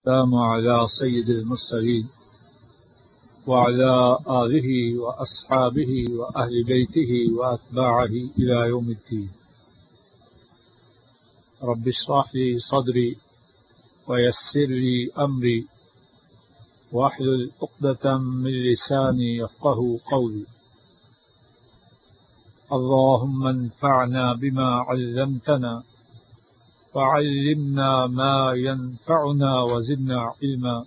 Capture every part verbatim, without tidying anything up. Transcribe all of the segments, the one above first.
السلام على سيد المرسلين وعلى آله وأصحابه وأهل بيته وأتباعه إلى يوم الدين. رب اشرح لي صدري ويسر لي أمري واحلل عقدة من لساني يفقه قولي. اللهم انفعنا بما علمتنا وعلمنا ما ينفعنا وزدنا علما.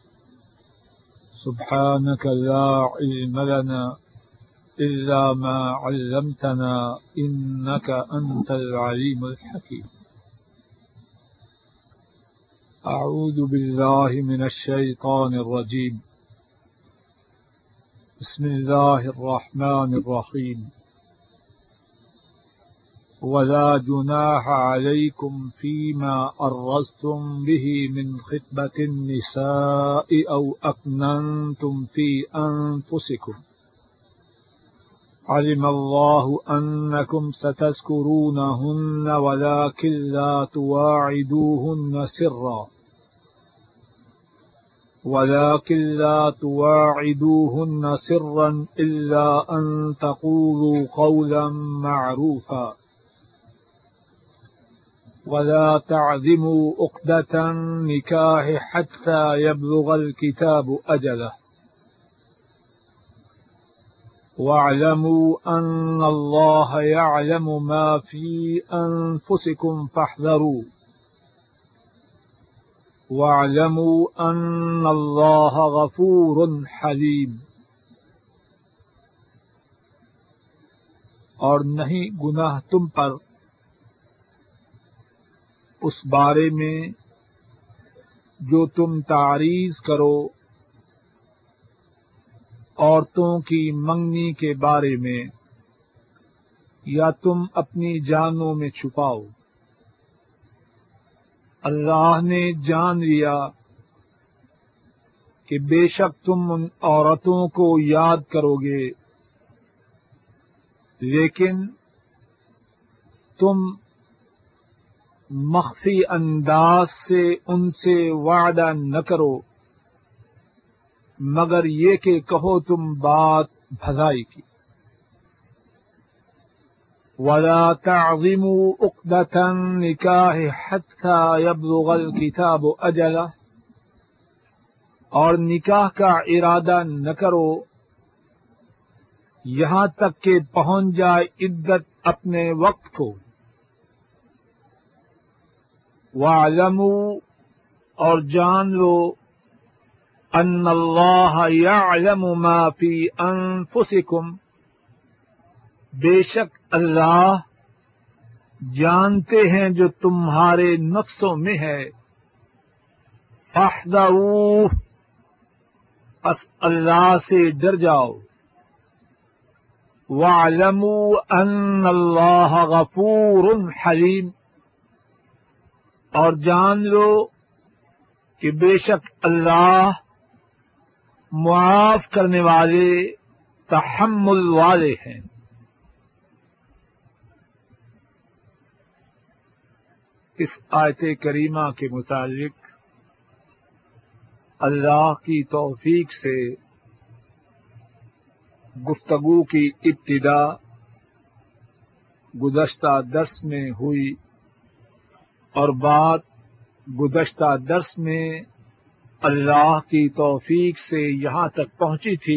سبحانك لا علم لنا إلا ما علمتنا إنك أنت العليم الحكيم. أعوذ بالله من الشيطان الرجيم. بسم الله الرحمن الرحيم. ولا جناح عليكم فيما أرزتم به من خطبة النساء أو أكننتم في أنفسكم علم الله أنكم ستذكرونهن ولكن لا تواعدوهن سرا ولكن لا تواعدوهن سرا إلا أن تقولوا قولا معروفا ولا تعزموا عقدة النكاح حتى يبلغ الكتاب أجله واعلموا أن الله يعلم ما في أنفسكم فاحذروا واعلموا أن الله غفور حليم. اور نہیں گناہ تم پر اس بارے میں جو تم تعریض کرو عورتوں کی منگنی کے بارے میں یا تم اپنی جانوں میں چھپاؤ. اللہ نے جان لیا کہ بے شک تم ان عورتوں کو یاد کرو گے لیکن تم مخفی انداز سے ان سے وعدہ نہ کرو مگر یہ کہ کہو تم بات بھلائی کی. وَلَا تَعْظِمُوا عُقْدَةَ النِّكَاحِ حَتَّى يَبْلُغَ الْكِتَابُ أَجَلَهُ، اور نکاح کا ارادہ نہ کرو یہاں تک کہ پہنچ جائے عدت اپنے وقت کو. وَاعْلَمُوا، اور جان لو، أَنَّ اللَّهَ يَعْلَمُ مَا فِي أَنفُسِكُمْ، بے شک اللہ جانتے ہیں جو تمہارے نفسوں میں ہے. فَاحْذَرُوهُ، پس اللہ سے ڈر جاؤ. وَاعْلَمُوا أَنَّ اللَّهَ غَفُورٌ حَلِيمٌ، اور جان لو کہ بے شک اللہ معاف کرنے والے تحمل والے ہیں. اس آیت کریمہ کے متعلق اللہ کی توفیق سے گفتگو کی ابتدا گزشتہ درس میں ہوئی اور بات گزشتہ درس میں اللہ کی توفیق سے یہاں تک پہنچی تھی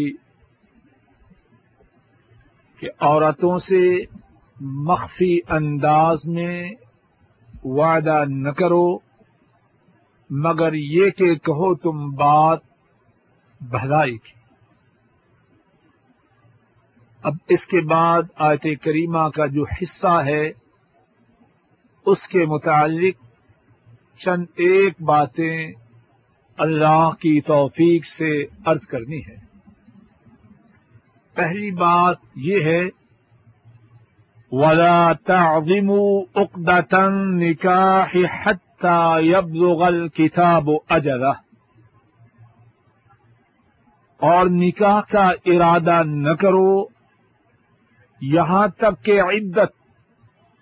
کہ عورتوں سے مخفی انداز میں وعدہ نہ کرو مگر یہ کہ کہو تم بات بھلائی کی. اب اس کے بعد آیت کریمہ کا جو حصہ ہے اس کے متعلق چند ایک باتیں اللہ کی توفیق سے عرض کرنی ہے. پہلی بات یہ ہے وَلَا تَعْظِمُوا عُقْدَةَ النِّكَاحِ حَتَّى يَبْلُغَ الْكِتَابُ أَجَلَهُ، اور نکاح کا ارادہ نہ کرو یہاں تک کہ عدت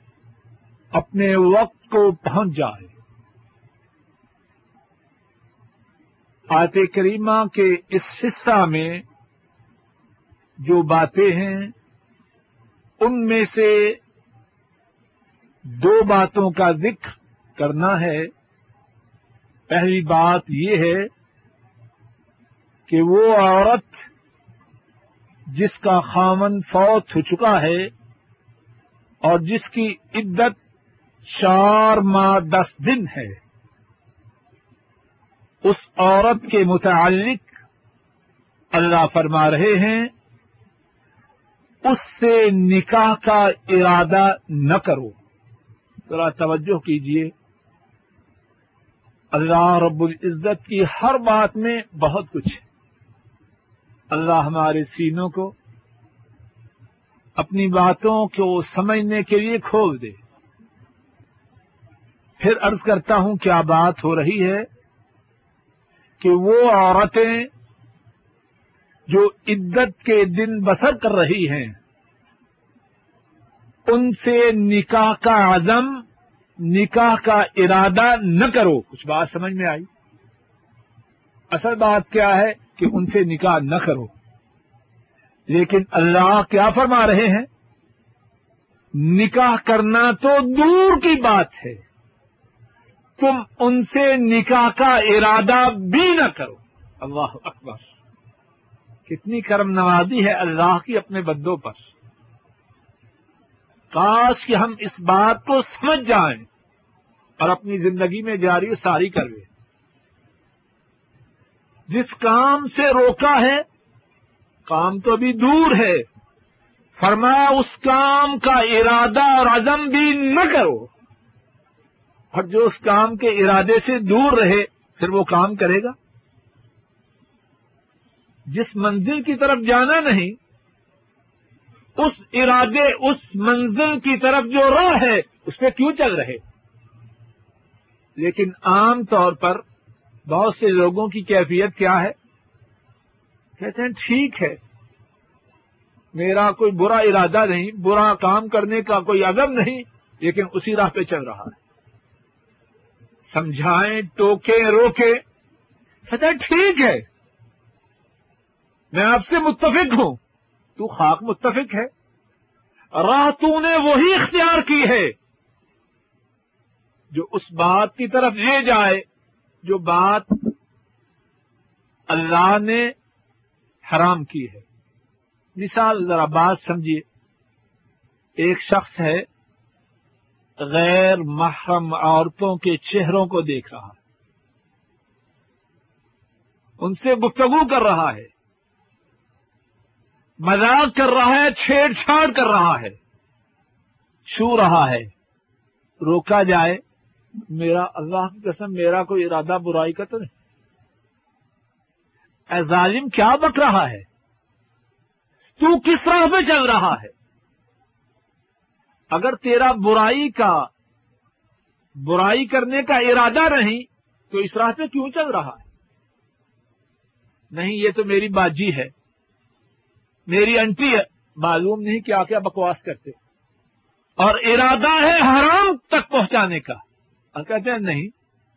اپنے وقت کو پہنچ جائے. آیت کریمہ کے اس حصہ میں جو باتیں ہیں ان میں سے دو باتوں کا ذکر کرنا ہے۔ پہلی بات یہ ہے کہ وہ عورت جس کا خامن فوت ہو چکا ہے اور جس کی عدت چار ماہ دس دن ہے، اس عورت کے متعلق اللہ فرما رہے ہیں اس سے نکاح کا ارادہ نہ کرو۔ ذرا توجہ کیجیے، اللہ رب العزت کی ہر بات میں بہت کچھ ہے۔ اللہ ہمارے سینوں کو اپنی باتوں کو سمجھنے کے لیے کھول دے۔ پھر عرض کرتا ہوں کیا بات ہو رہی ہے کہ وہ عورتیں جو عدت کے دن بسر کر رہی ہیں ان سے نکاح کا عزم، نکاح کا ارادہ نہ کرو۔ کچھ بات سمجھ میں آئی؟ اصل بات کیا ہے کہ ان سے نکاح نہ کرو، لیکن اللہ کیا فرما رہے ہیں؟ نکاح کرنا تو دور کی بات ہے، تم ان سے نکاح کا ارادہ بھی نہ کرو۔ اللہ اکبر! کتنی کرم نوازی ہے اللہ کی اپنے بندوں پر۔ کاش کہ ہم اس بات کو سمجھ جائیں اور اپنی زندگی میں جاری و ساری کریں۔ جس کام سے روکا ہے کام تو ابھی دور ہے، فرمایا اس کام کا ارادہ اور عزم بھی نہ کرو، اور جو اس کام کے ارادے سے دور رہے پھر وہ کام کرے گا؟ جس منزل کی طرف جانا نہیں اس ارادے، اس منزل کی طرف جو راہ ہے اس پہ کیوں چل رہے؟ لیکن عام طور پر بہت سے لوگوں کی کیفیت کیا ہے؟ کہتے ہیں ٹھیک ہے، میرا کوئی برا ارادہ نہیں، برا کام کرنے کا کوئی عزم نہیں، لیکن اسی راہ پہ چل رہا ہے۔ سمجھائیں، ٹوکیں، روکیں، کہتے ہیں ٹھیک ہے، میں آپ سے متفق ہوں، تو خاک متفق ہے، راہ تو نے وہی اختیار کی ہے جو اس بات کی طرف لے جائے جو بات اللہ نے حرام کی ہے۔ مثال ذرا بات سمجھیے، ایک شخص ہے غیر محرم عورتوں کے چہروں کو دیکھ رہا ہے، ان سے گفتگو کر رہا ہے، مذاق کر رہا ہے، چھیڑ چھاڑ کر رہا ہے، چھو رہا ہے، روکا جائے، میرا اللہ کی قسم میرا کوئی ارادہ برائی کا تو نہیں، اے ظالم کیا بک رہا ہے، تو کس راہ پہ چل رہا ہے؟ اگر تیرا برائی کا برائی کرنے کا ارادہ نہیں تو اس راہ پہ کیوں چل رہا ہے؟ نہیں یہ تو میری باجی ہے، میری انٹی ہے، معلوم نہیں کیا کیا بکواس کرتے، اور ارادہ ہے حرام تک پہنچانے کا، اور کہتے ہیں نہیں،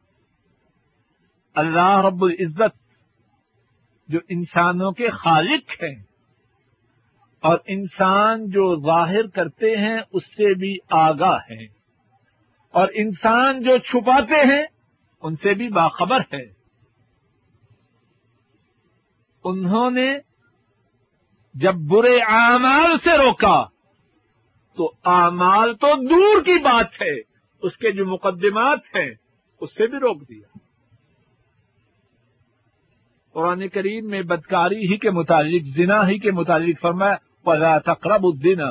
اللہ رب العزت جو انسانوں کے خالق ہیں اور انسان جو ظاہر کرتے ہیں اس سے بھی آگاہ ہیں، اور انسان جو چھپاتے ہیں ان سے بھی باخبر ہے۔ انہوں نے جب برے اعمال سے روکا تو اعمال تو دور کی بات ہے، اس کے جو مقدمات ہیں اس سے بھی روک دیا۔ قرآن کریم میں بدکاری ہی کے متعلق، زنا ہی کے متعلق فرمایا وَلَا تَقْرَبُوا الزِّنَا،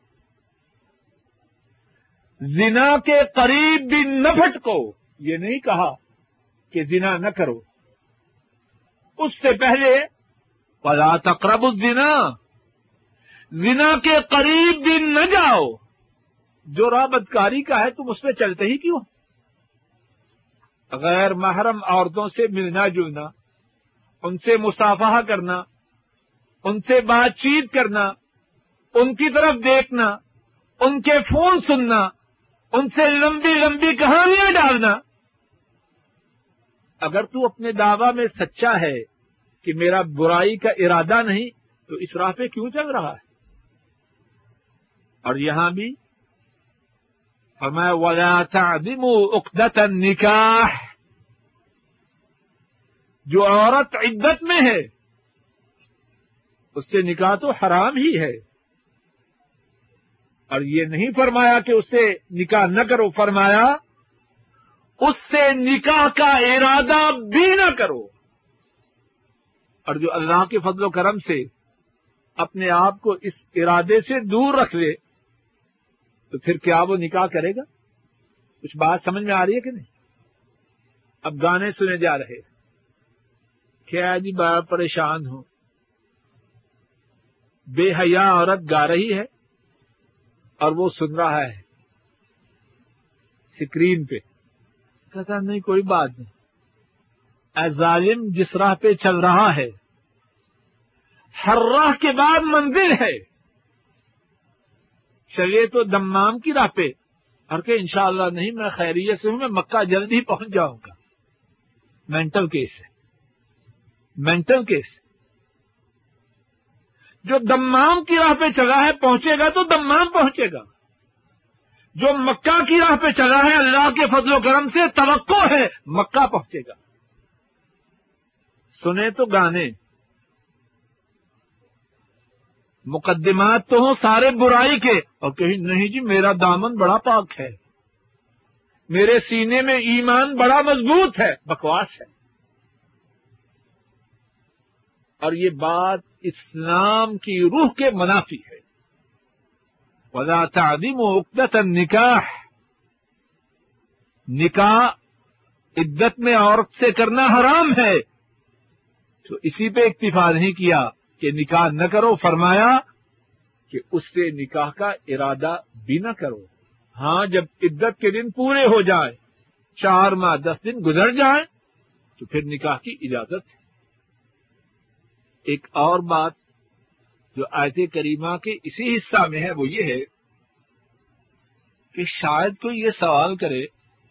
زنا کے قریب بھی نہ پھٹکو، یہ نہیں کہا کہ زنا نہ کرو، اس سے پہلے وَلَا تَقْرَبُوا الزِّنَا، زنا کے قریب بھی نہ جاؤ۔ جو راہ بدکاری کا ہے تم اس پہ چلتے ہی کیوں؟ غیر محرم عورتوں سے ملنا جلنا، ان سے مصافحہ کرنا، ان سے بات چیت کرنا، ان کی طرف دیکھنا، ان کے فون سننا، ان سے لمبی لمبی کہانیاں ڈالنا، اگر تو اپنے دعویٰ میں سچا ہے کہ میرا برائی کا ارادہ نہیں تو اس راہ پہ کیوں چل رہا ہے؟ اور یہاں بھی فرمایا وَلَا تَعْدِمُوا عُقْدَةَ النِّكَاحِ، جو عورت عدت میں ہے اس سے نکاح تو حرام ہی ہے، اور یہ نہیں فرمایا کہ اس سے نکاح نہ کرو، فرمایا اس سے نکاح کا ارادہ بھی نہ کرو۔ اور جو اللہ کے فضل و کرم سے اپنے آپ کو اس ارادے سے دور رکھ لے تو پھر کیا وہ نکاح کرے گا؟ کچھ بات سمجھ میں آ رہی ہے کہ نہیں؟ اب گانے سنے جا رہے، کیا جی بڑا پریشان ہوں، بے حیا عورت گا رہی ہے اور وہ سن رہا ہے اسکرین پہ، کہتا نہیں کوئی بات نہیں، اے ظالم جس راہ پہ چل رہا ہے ہر راہ کے بعد منزل ہے، چلیے تو دمام کی راہ پہ، اور کہ انشاءاللہ نہیں میں خیریت سے ہوں، میں مکہ جلد ہی پہنچ جاؤں گا۔ مینٹل کیس ہے، مینٹل کیس۔ جو دمام کی راہ پہ چلا ہے پہنچے گا تو دمام پہنچے گا، جو مکہ کی راہ پہ چلا ہے اللہ کے فضل و کرم سے توقع ہے مکہ پہنچے گا۔ سنے تو گانے، مقدمات تو ہوں سارے برائی کے، اور کہیں نہیں جی میرا دامن بڑا پاک ہے، میرے سینے میں ایمان بڑا مضبوط ہے، بکواس ہے۔ اور یہ بات اسلام کی روح کے منافی ہے۔ وَلَا تَعْدِمُوا عُقْدَةَ النِّكَاحِ، نکاح عدت میں عورت سے کرنا حرام ہے، تو اسی پہ اکتفا نہیں کیا کہ نکاح نہ کرو، فرمایا کہ اس سے نکاح کا ارادہ بھی نہ کرو۔ ہاں جب عدت کے دن پورے ہو جائیں، چار ماہ دس دن گزر جائیں تو پھر نکاح کی اجازت ہے۔ ایک اور بات جو آیت کریمہ کے اسی حصہ میں ہے وہ یہ ہے کہ شاید کوئی یہ سوال کرے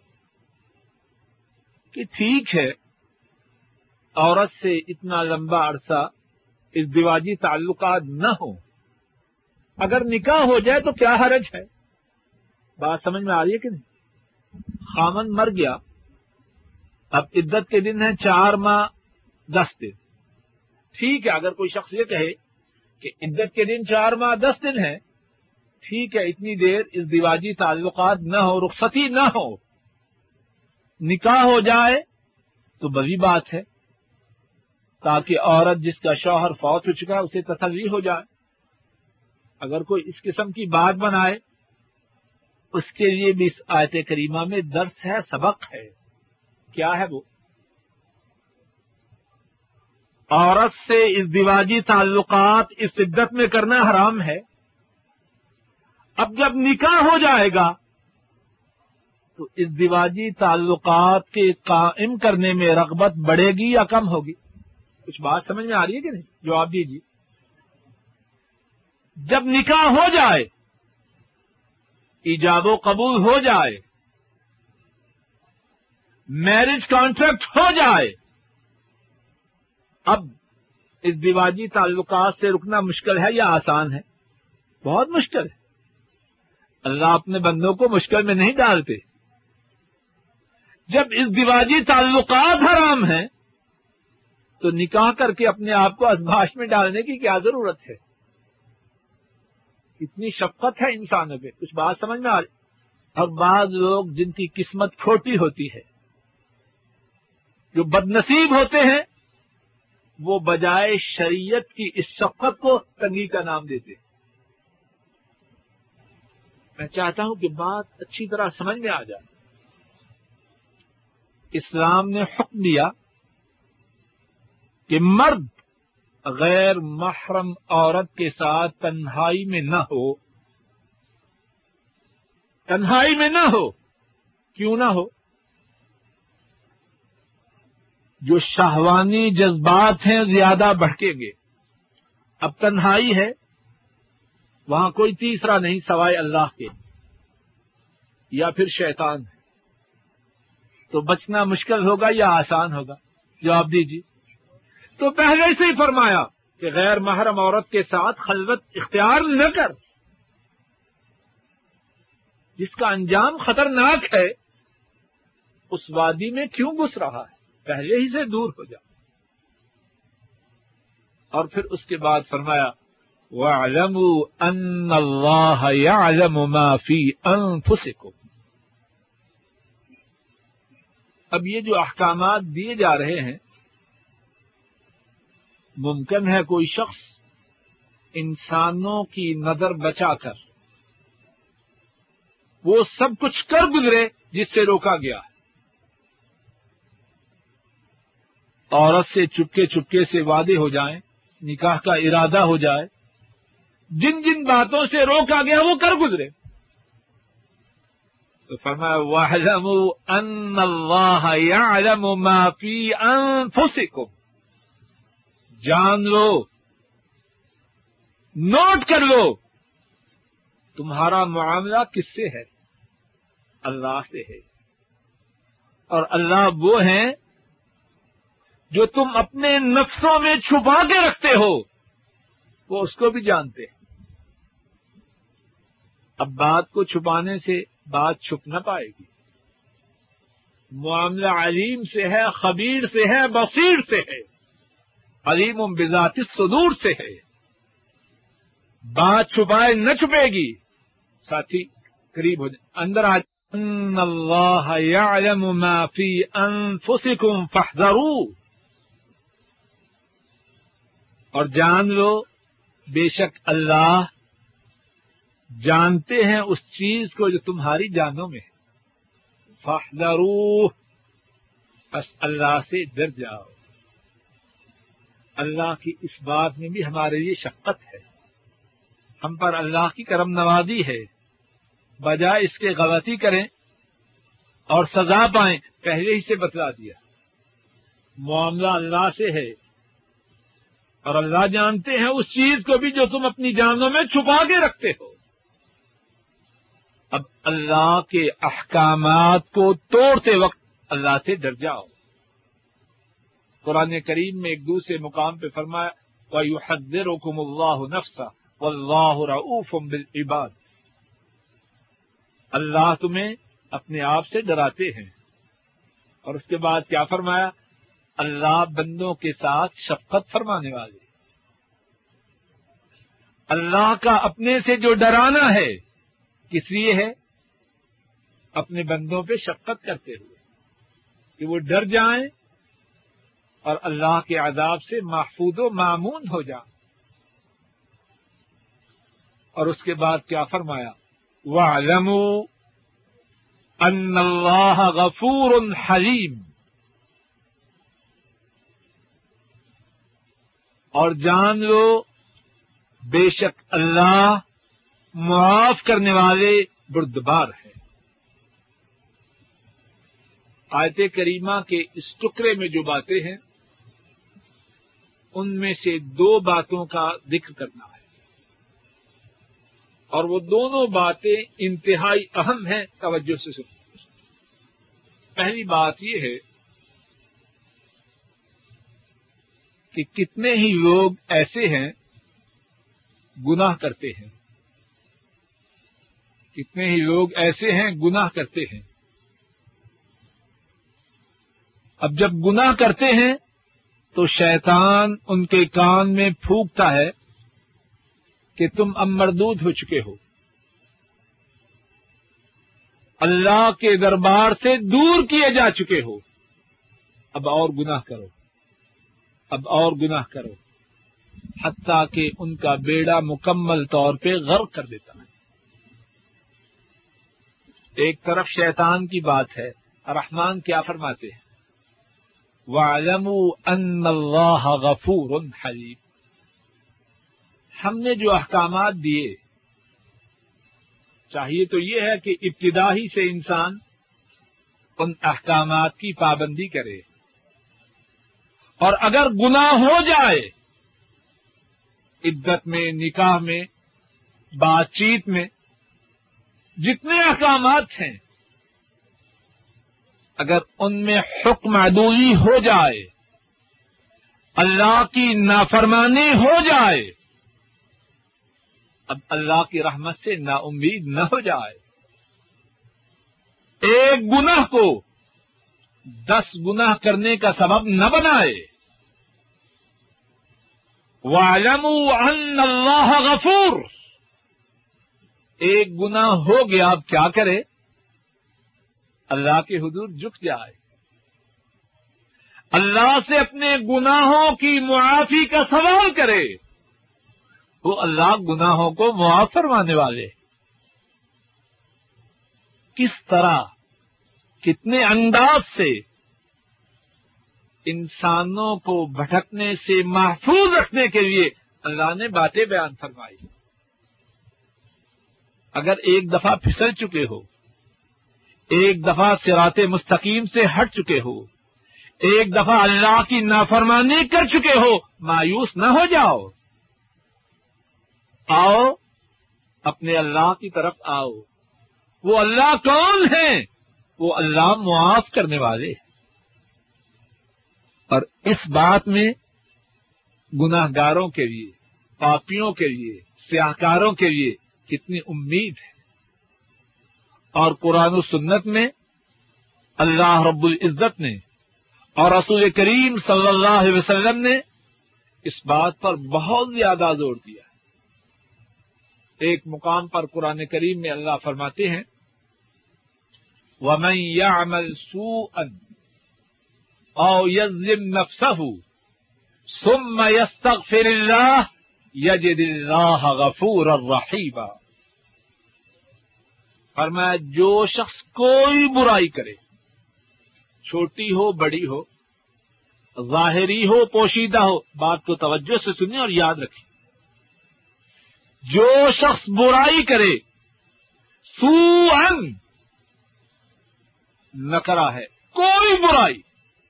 کہ ٹھیک ہے عورت سے اتنا لمبا عرصہ ازدواجی تعلقات نہ ہوں، اگر نکاح ہو جائے تو کیا حرج ہے؟ بات سمجھ میں آ رہی ہے کہ نہیں؟ خامن مر گیا، اب عدت کے دن ہیں چار ماہ دس دن، ٹھیک ہے اگر کوئی شخص یہ کہے کہ عدت کے دن چار ماہ دس دن ہے، ٹھیک ہے اتنی دیر ازدواجی تعلقات نہ ہو، رخصتی نہ ہو، نکاح ہو جائے تو بڑی بات ہے، تاکہ عورت جس کا شوہر فوت ہو چکا ہے اسے تسلی ہو جائے۔ اگر کوئی اس قسم کی بات بنائے اس کے لیے بھی اس آیت کریمہ میں درس ہے، سبق ہے۔ کیا ہے وہ؟ عورت سے ازدواجی تعلقات اس عدت میں کرنا حرام ہے، اب جب نکاح ہو جائے گا تو ازدواجی تعلقات کے قائم کرنے میں رغبت بڑھے گی یا کم ہوگی؟ کچھ بات سمجھ میں آ رہی ہے کہ نہیں؟ جواب دیجیے۔ جب نکاح ہو جائے، ایجاب و قبول ہو جائے، میرج کانٹریکٹ ہو جائے، اب ازدواجی تعلقات سے رکنا مشکل ہے یا آسان ہے؟ بہت مشکل ہے۔ اللہ اپنے بندوں کو مشکل میں نہیں ڈالتے۔ جب ازدواجی تعلقات حرام ہیں تو نکاح کر کے اپنے آپ کو ازباش میں ڈالنے کی کیا ضرورت ہے؟ اتنی شفقت ہے انسانوں پہ، کچھ بات سمجھ میں آ رہی؟ اور بعض لوگ جن کی قسمت کھوٹی ہوتی ہے، جو بد نصیب ہوتے ہیں، وہ بجائے شریعت کی اس شفقت کو تنگی کا نام دیتے۔ میں چاہتا ہوں کہ بات اچھی طرح سمجھ میں آ جائے۔ اسلام نے حکم دیا کہ مرد غیر محرم عورت کے ساتھ تنہائی میں نہ ہو، تنہائی میں نہ ہو۔ کیوں نہ ہو؟ جو شہوانی جذبات ہیں زیادہ بڑھکیں گے۔ اب تنہائی ہے، وہاں کوئی تیسرا نہیں سوائے اللہ کے، یا پھر شیطان ہے۔ تو بچنا مشکل ہوگا یا آسان ہوگا؟ جواب دیجیے۔ تو پہلے سے ہی فرمایا کہ غیر محرم عورت کے ساتھ خلوت اختیار نہ کر، جس کا انجام خطرناک ہے اس وادی میں کیوں گھس رہا ہے؟ پہلے ہی سے دور ہو جا۔ اور پھر اس کے بعد فرمایا وَاعْلَمُوا أَنَّ اللَّهَ يَعْلَمُ مَا فِي أَنفُسِكُمْ۔ اب یہ جو احکامات دیے جا رہے ہیں، ممکن ہے کوئی شخص انسانوں کی نظر بچا کر وہ سب کچھ کر گزرے جس سے روکا گیا ہے۔ عورت سے چپکے چپکے سے وعدے ہو جائیں، نکاح کا ارادہ ہو جائے، جن جن باتوں سے روکا گیا وہ کر گزرے۔ تو فرمایا وَاعْلَمُوا أَنَّ اللَّهَ يَعْلَمُ مَا فِي أَنفُسِكُمْ، جان لو، نوٹ کر لو، تمہارا معاملہ کس سے ہے؟ اللہ سے ہے۔ اور اللہ وہ ہیں جو تم اپنے نفسوں میں چھپا کے رکھتے ہو، وہ اس کو بھی جانتے ہیں۔ اب بات کو چھپانے سے بات چھپ نہ پائے گی۔ معاملہ علیم سے ہے، خبیر سے ہے، بصیر سے ہے، علیم بذات الصدور سے ہے۔ بات چھپائے نہ چھپے گی۔ ساتھی قریب ہو جائے، اندر آ ان اللہ یعلم ما فی انفسکم فاحذروا، اور جان لو بے شک اللہ جانتے ہیں اس چیز کو جو تمہاری جانوں میں ہے۔ فاحذروا، بس اللہ سے ڈر جاؤ۔ اللہ کی اس بات میں بھی ہمارے لیے شفقت ہے، ہم پر اللہ کی کرم نوازی ہے۔ بجائے اس کے غلطی کریں اور سزا پائیں، پہلے ہی سے بتلا دیا۔ معاملہ اللہ سے ہے اور اللہ جانتے ہیں اس چیز کو بھی جو تم اپنی جانوں میں چھپا کے رکھتے ہو۔ اب اللہ کے احکامات کو توڑتے وقت اللہ سے ڈر جاؤ۔ قرآن کریم میں ایک دوسرے مقام پہ فرمایا وَيُحَذِّرُكُمُ اللَّهُ نَفْسَهُ وَاللَّهُ رَءُوفٌ بِالْعِبَادِ، اللہ تمہیں اپنے آپ سے ڈراتے ہیں۔ اور اس کے بعد کیا فرمایا؟ اللہ بندوں کے ساتھ شفقت فرمانے والے۔ اللہ کا اپنے سے جو ڈرانا ہے کس لیے ہے؟ اپنے بندوں پہ شفقت کرتے ہوئے کہ وہ ڈر جائیں اور اللہ کے عذاب سے محفوظ و مامون ہو جائیں۔ اور اس کے بعد کیا فرمایا؟ وَاعْلَمُوا أَنَّ اللَّهَ غَفُورٌ حَلِيمٌ، اور جان لو بے شک اللہ معاف کرنے والے بردبار ہے۔ آیت کریمہ کے اس ٹکڑے میں جو باتیں ہیں ان میں سے دو باتوں کا ذکر کرنا ہے، اور وہ دونوں باتیں انتہائی اہم ہیں، توجہ سے سنیں۔ پہلی بات یہ ہے کہ کتنے ہی لوگ ایسے ہیں گناہ کرتے ہیں، کتنے ہی لوگ ایسے ہیں گناہ کرتے ہیں۔ اب جب گناہ کرتے ہیں تو شیطان ان کے کان میں پھونکتا ہے کہ تم اب مردود ہو چکے ہو، اللہ کے دربار سے دور کیے جا چکے ہو، اب اور گناہ کرو، اب اور گناہ کرو، حتیٰ کہ ان کا بیڑا مکمل طور پہ غرق کر دیتا ہے۔ ایک طرف شیطان کی بات ہے، رحمان کیا فرماتے ہیں؟ وَاعْلَمُوا أَنَّ اللَّهَ غَفُورٌ حَلِيمٌ، ہم نے جو احکامات دیے چاہیے تو یہ ہے کہ ابتدا ہی سے انسان ان احکامات کی پابندی کرے، اور اگر گناہ ہو جائے عدت میں، نکاح میں، بات چیت میں، جتنے احکامات ہیں اگر ان میں حکم عدولی ہو جائے، اللہ کی نافرمانی ہو جائے، اب اللہ کی رحمت سے نا امید نہ ہو جائے، ایک گناہ کو دس گناہ کرنے کا سبب نہ بنائے۔ وَاعْلَمُوا أَنَّ اللَّهَ غَفُورٌ، ایک گناہ ہو گیا، اب کیا کرے؟ اللہ کے حضور جھک جائے، اللہ سے اپنے گناہوں کی معافی کا سوال کرے، وہ اللہ گناہوں کو معاف فرمانے والے۔ کس طرح، کتنے انداز سے انسانوں کو بھٹکنے سے محفوظ رکھنے کے لیے اللہ نے باتیں بیان فرمائی۔ اگر ایک دفعہ پھسل چکے ہو، ایک دفعہ صراط مستقیم سے ہٹ چکے ہو، ایک دفعہ اللہ کی نافرمانی کر چکے ہو، مایوس نہ ہو جاؤ، آؤ اپنے اللہ کی طرف آؤ۔ وہ اللہ کون ہے؟ وہ اللہ معاف کرنے والے۔ اور اس بات میں گناہ گاروں کے لیے، پاپیوں کے لیے، سیاہکاروں کے لیے کتنی امید ہے۔ اور قرآن و سنت میں اللہ رب العزت نے اور رسول کریم صلی اللہ علیہ وسلم نے اس بات پر بہت زیادہ زور دیا۔ ایک مقام پر قرآن کریم میں اللہ فرماتے ہیں وَمَن يَعْمَلْ سُوءًا أَوْ يَظْلِمْ نَفْسَهُ ثُمَّ يَسْتَغْفِرِ اللَّهَ يَجِدِ اللَّهَ غَفُورًا رَحِيمًا۔ فرمایا جو شخص کوئی برائی کرے، چھوٹی ہو بڑی ہو، ظاہری ہو پوشیدہ ہو، بات کو توجہ سے سنیں اور یاد رکھیں، جو شخص برائی کرے، سوءً نکرا ہے، کوئی برائی،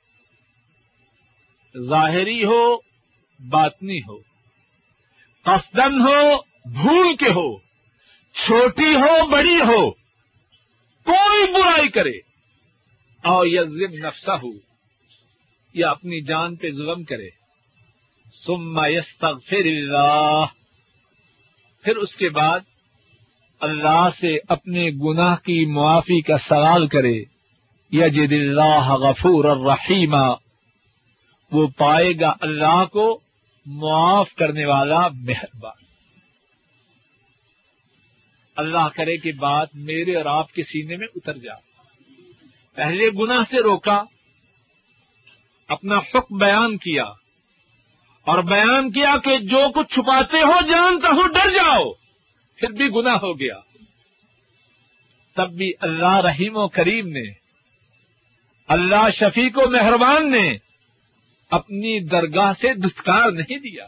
ظاہری ہو باطنی ہو، قصدن ہو بھول کے ہو، چھوٹی ہو بڑی ہو، کوئی برائی کرے، او یظلم نفسہ، یا اپنی جان پہ ظلم کرے، ثم یستغفر اللہ، پھر اس کے بعد اللہ سے اپنے گناہ کی معافی کا سوال کرے، یجد اللہ غفورا رحیما، وہ پائے گا اللہ کو معاف کرنے والا مہربان۔ اللہ کرے کہ بات میرے اور آپ کے سینے میں اتر جائے۔ پہلے گناہ سے روکا، اپنا حکم بیان کیا، اور بیان کیا کہ جو کچھ چھپاتے ہو جانتا ہوں ڈر جاؤ، پھر بھی گناہ ہو گیا، تب بھی اللہ رحیم و کریم نے، اللہ شفیق و مہربان نے اپنی درگاہ سے دستکار نہیں دیا۔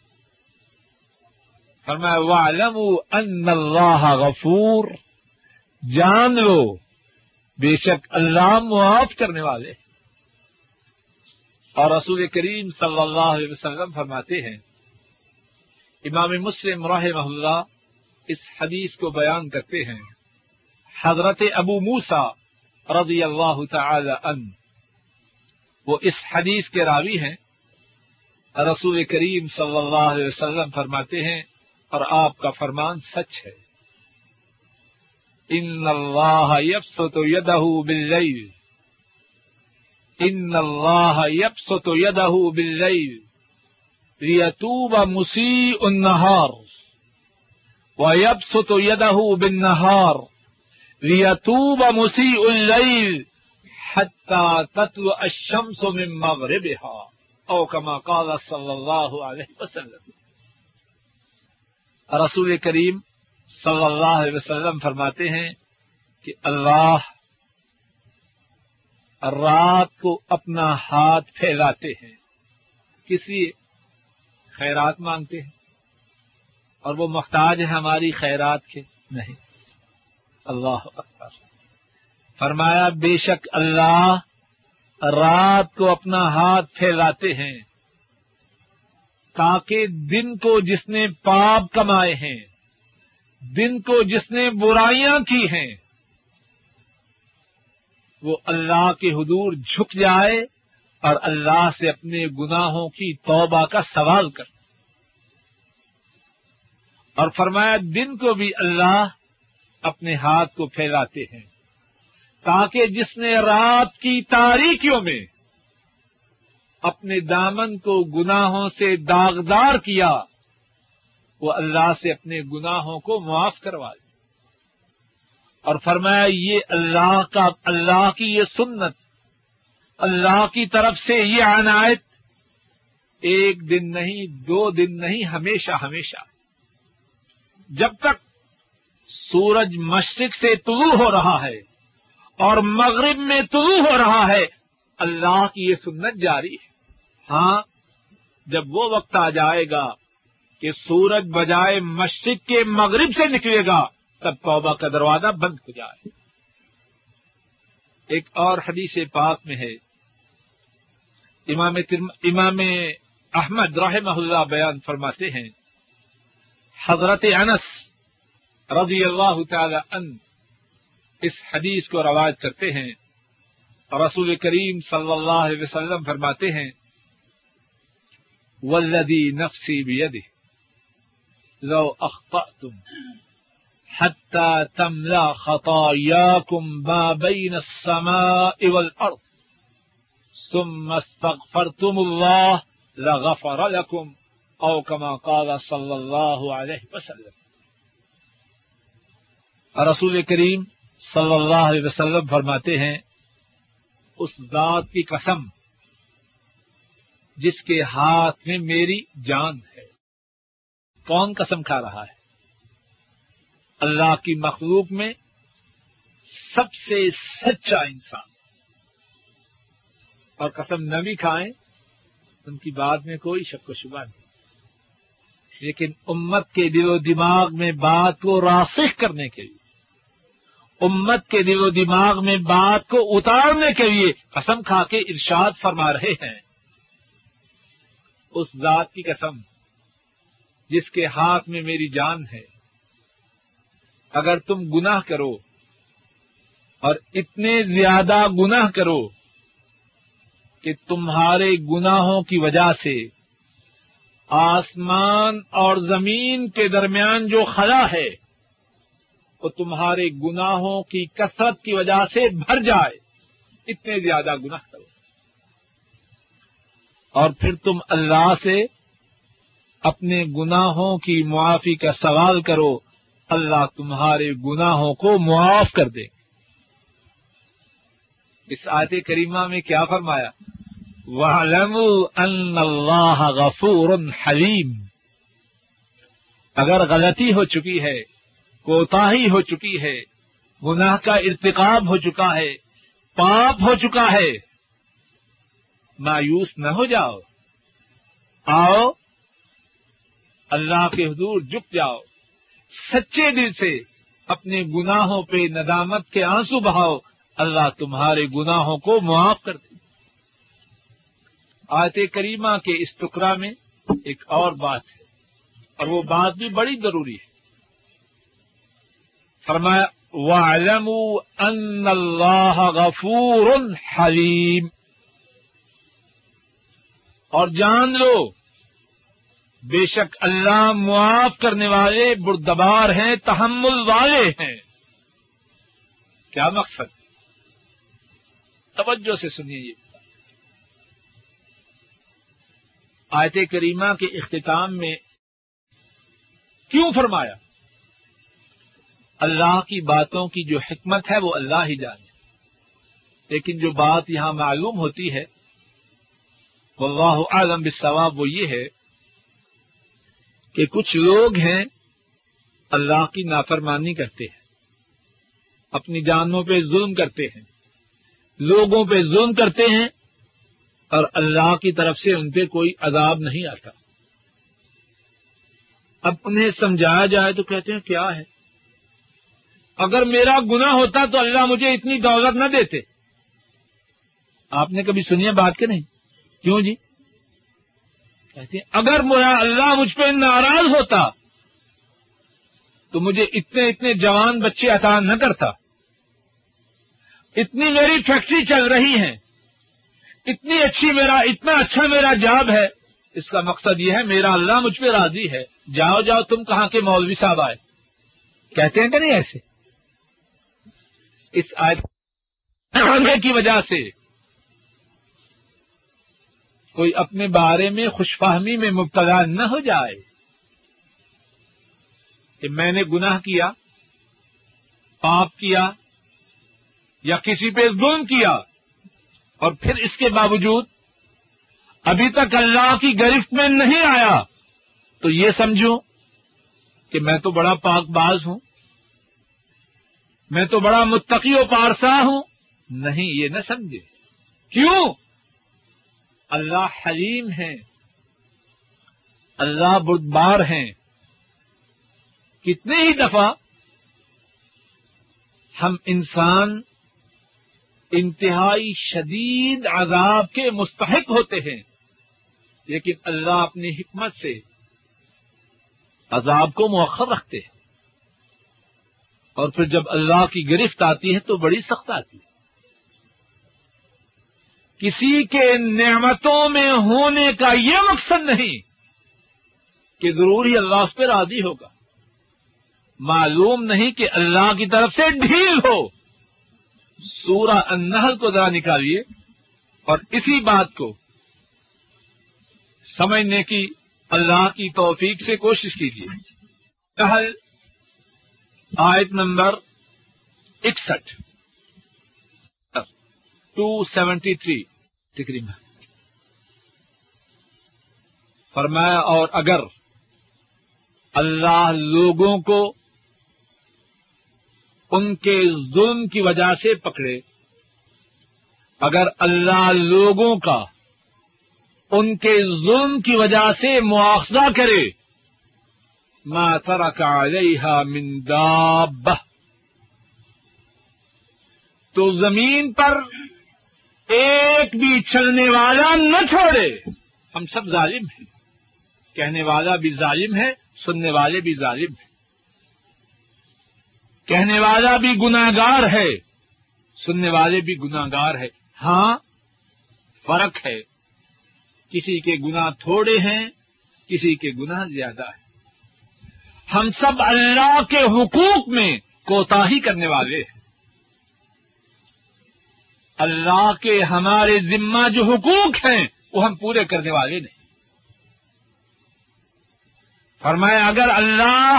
فرمایا وَاعْلَمُوا أَنَّ اللَّهَ غَفُورٌ، جان لو بے شک اللہ معاف کرنے والے۔ اور رسول کریم صلی اللہ علیہ وسلم فرماتے ہیں، امام مسلم رحمہ اللہ اس حدیث کو بیان کرتے ہیں، حضرت ابو موسیٰ رضی اللہ تعالی عنہ وہ اس حدیث کے راوی ہیں۔ رسول کریم صلی اللہ علیہ وسلم فرماتے ہیں، اور آپ کا فرمان سچ ہے، ان اللہ یبسط یدہ باللیل، ان اللہ یبسط یدہ باللیل لیتوب مسیء النہار ویبسط یدہ بالنہار لیتوب مسیء اللیل حتی تطلع الشمس من مغربها او کما قال صلی اللہ علیہ وسلم۔ رسول کریم صلی اللہ علیہ وسلم فرماتے ہیں کہ اللہ رات کو اپنا ہاتھ پھیلاتے ہیں، کس لیے؟ خیرات مانگتے ہیں، اور وہ محتاج ہے ہماری خیرات کے؟ نہیں۔ اللہ اکبر۔ فرمایا بے شک اللہ رات کو اپنا ہاتھ پھیلاتے ہیں تاکہ دن کو جس نے پاپ کمائے ہیں، دن کو جس نے برائیاں کی ہیں، وہ اللہ کے حضور جھک جائے اور اللہ سے اپنے گناہوں کی توبہ کا سوال کرے. اور فرمایا دن کو بھی اللہ اپنے ہاتھ کو پھیلاتے ہیں تاکہ جس نے رات کی تاریکیوں میں اپنے دامن کو گناہوں سے داغدار کیا وہ اللہ سے اپنے گناہوں کو معاف کروا لے. اور فرمایا یہ اللہ کا اللہ کی یہ سنت، اللہ کی طرف سے یہ عنایت ایک دن نہیں، دو دن نہیں، ہمیشہ ہمیشہ. جب تک سورج مشرق سے طلوع ہو رہا ہے اور مغرب میں طلوع ہو رہا ہے اللہ کی یہ سنت جاری ہے. ہاں جب وہ وقت آ جائے گا کہ سورج بجائے مشرق کے مغرب سے نکلے گا تب توبہ کا دروازہ بند ہو جائے. ایک اور حدیث پاک میں ہے، امام امام احمد رحمہ اللہ بیان فرماتے ہیں، حضرت انس رضی اللہ تعالی عنہ اس حدیث کو روایت کرتے ہیں. رسول کریم صلی اللہ علیہ وسلم فرماتے ہیں، والذی نفسی بیدہ لو اخطأتم حتى تملأ خطاياكم ما بين السماء والأرض ثم استغفرتم الله لغفر لكم او كما قال صلی اللہ علیہ وسلم. رسول کریم صلی اللہ علیہ وسلم فرماتے ہیں، اس ذات کی قسم جس کے ہاتھ میں میری جان ہے. کون قسم کھا رہا ہے؟ اللہ کی مخلوق میں سب سے سچا انسان. اور قسم نہ بھی کھائیں ان کی بات میں کوئی شک و شبہ نہیں، لیکن امت کے دل و دماغ میں بات کو راسخ کرنے کے لیے، امت کے دل و دماغ میں بات کو اتارنے کے لیے قسم کھا کے ارشاد فرما رہے ہیں، اس ذات کی قسم جس کے ہاتھ میں میری جان ہے، اگر تم گناہ کرو اور اتنے زیادہ گناہ کرو کہ تمہارے گناہوں کی وجہ سے آسمان اور زمین کے درمیان جو خلا ہے وہ تمہارے گناہوں کی کثرت کی وجہ سے بھر جائے، اتنے زیادہ گناہ کرو، اور پھر تم اللہ سے اپنے گناہوں کی معافی کا سوال کرو، اللہ تمہارے گناہوں کو معاف کر دے. اس آیت کریمہ میں کیا فرمایا؟ وَاعْلَمُوا أَنَّ اللَّهَ غَفُورٌ حَلِيمٌ. اگر غلطی ہو چکی ہے، کوتاہی ہو چکی ہے، گناہ کا ارتکاب ہو چکا ہے، پاپ ہو چکا ہے، مایوس نہ ہو جاؤ، آؤ اللہ کے حضور جھک جاؤ، سچے دل سے اپنے گناہوں پہ ندامت کے آنسو بہاؤ، اللہ تمہارے گناہوں کو معاف کر دے. آیت کریمہ کے اس ٹکڑا میں ایک اور بات ہے، اور وہ بات بھی بڑی ضروری ہے. فرمایا وَاعْلَمُوا أَنَّ اللَّهَ غَفُورٌ حَلِيمٌ. اور جان لو بے شک اللہ معاف کرنے والے بردبار ہیں، تحمل والے ہیں. کیا مقصد؟ توجہ سے سنیے. یہ آیت کریمہ کے اختتام میں کیوں فرمایا؟ اللہ کی باتوں کی جو حکمت ہے وہ اللہ ہی جانے، لیکن جو بات یہاں معلوم ہوتی ہے واللہ اعلم بالصواب وہ یہ ہے کہ کچھ لوگ ہیں اللہ کی نافرمانی کرتے ہیں، اپنی جانوں پہ ظلم کرتے ہیں، لوگوں پہ ظلم کرتے ہیں، اور اللہ کی طرف سے ان پہ کوئی عذاب نہیں آتا. اب انہیں سمجھایا جائے تو کہتے ہیں کیا ہے، اگر میرا گناہ ہوتا تو اللہ مجھے اتنی دولت نہ دیتے. آپ نے کبھی سنی ہے بات کہ نہیں؟ کیوں جی؟ کہتے ہیں اگر میرا اللہ مجھ پہ ناراض ہوتا تو مجھے اتنے اتنے جوان بچے عطا نہ کرتا. اتنی میری فیکٹری چل رہی ہے، اتنی اچھی میرا اتنا اچھا میرا جاب ہے، اس کا مقصد یہ ہے میرا اللہ مجھ پہ راضی ہے، جاؤ جاؤ تم کہاں کے مولوی صاحب آئے، کہتے ہیں کہ نہیں ایسے؟ اس آیت پڑھنے کی وجہ سے کوئی اپنے بارے میں خوش فہمی میں مبتلا نہ ہو جائے کہ میں نے گناہ کیا، پاپ کیا یا کسی پہ ظلم کیا، اور پھر اس کے باوجود ابھی تک اللہ کی گرفت میں نہیں آیا تو یہ سمجھوں کہ میں تو بڑا پاک باز ہوں، میں تو بڑا متقی و پارسا ہوں۔ نہیں، یہ نہ سمجھے۔ کیوں؟ اللہ حلیم ہے، اللہ بردبار ہیں۔ کتنے ہی دفعہ ہم انسان انتہائی شدید عذاب کے مستحق ہوتے ہیں، لیکن اللہ اپنی حکمت سے عذاب کو مؤخر رکھتے ہیں، اور پھر جب اللہ کی گرفت آتی ہے تو بڑی سخت آتی ہے۔ کسی کے نعمتوں میں ہونے کا یہ مقصد نہیں کہ ضرور ہی اللہ اس پہ راضی ہوگا، معلوم نہیں کہ اللہ کی طرف سے ڈھیل ہو۔ سورہ النحل کو ذرا نکالیے اور اسی بات کو سمجھنے کی اللہ کی توفیق سے کوشش کیجیے۔ نحل آیت نمبر اکسٹھ ٹو سیونٹی تھری تقریبا فرمایا، اور اگر اللہ لوگوں کو ان کے ظلم کی وجہ سے پکڑے، اگر اللہ لوگوں کا ان کے ظلم کی وجہ سے مواخذہ کرے، ما ترک علیہا من دابہ، تو زمین پر ایک بھی چلنے والا نہ چھوڑے۔ ہم سب ظالم ہیں، کہنے والا بھی ظالم ہے، سننے والے بھی ظالم ہیں، کہنے والا بھی گناہگار ہے، سننے والے بھی گناہگار ہے۔ ہاں فرق ہے، کسی کے گناہ تھوڑے ہیں، کسی کے گناہ زیادہ ہیں۔ ہم سب اللہ کے حقوق میں کوتاہی کرنے والے ہیں۔ اللہ کے ہمارے ذمہ جو حقوق ہیں وہ ہم پورے کرنے والے نہیں۔ فرمایا اگر اللہ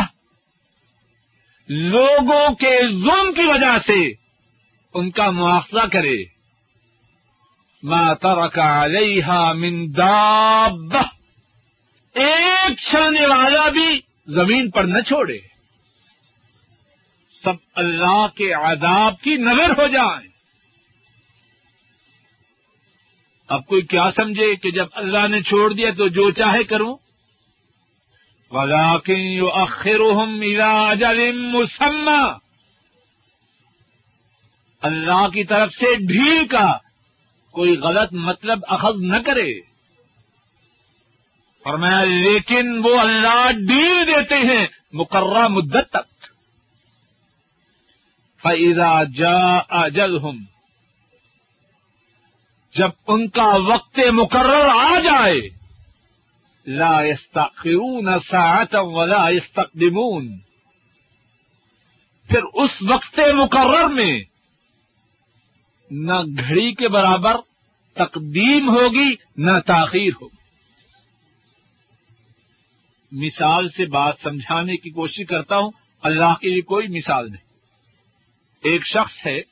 لوگوں کے ظلم کی وجہ سے ان کا مواخذہ کرے، ما ترک علیہا من دابہ، ایک چلنے والا بھی زمین پر نہ چھوڑے، سب اللہ کے عذاب کی نظر ہو جائیں۔ اب کوئی کیا سمجھے کہ جب اللہ نے چھوڑ دیا تو جو چاہے کروں؟ وَلَٰكِن يُؤَخِّرُهُمْ إِلَىٰ أَجَلٍ مُّسَمًّى، اللہ کی طرف سے ڈھیل کا کوئی غلط مطلب اخذ نہ کرے۔ فرمایا لیکن وہ اللہ ڈھیل دیتے ہیں مقررہ مدت تک۔ فَإِذَا جَاءَ أَجَلُهُمْ، جب ان کا وقت مقرر آ جائے، لا يستأخرون ساعة ولا يستقدمون، پھر اس وقت مقرر میں نہ گھڑی کے برابر تقدیم ہوگی نہ تاخیر ہوگی۔ مثال سے بات سمجھانے کی کوشش کرتا ہوں، اللہ کے لیے کوئی مثال نہیں۔ ایک شخص ہے،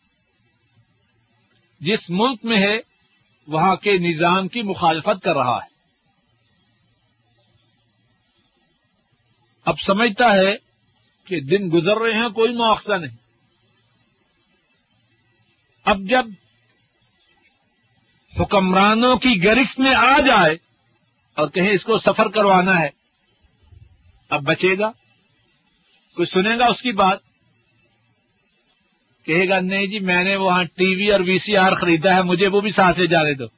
جس ملک میں ہے وہاں کے نظام کی مخالفت کر رہا ہے۔ اب سمجھتا ہے کہ دن گزر رہے ہیں، کوئی مواخذہ نہیں۔ اب جب حکمرانوں کی گرفت میں آ جائے اور کہیں اس کو سفر کروانا ہے، اب بچے گا؟ کوئی سنے گا اس کی بات؟ کہے گا نہیں جی میں نے وہاں ٹی وی اور وی سی آر خریدا ہے، مجھے وہ بھی ساتھ لے جانے دو۔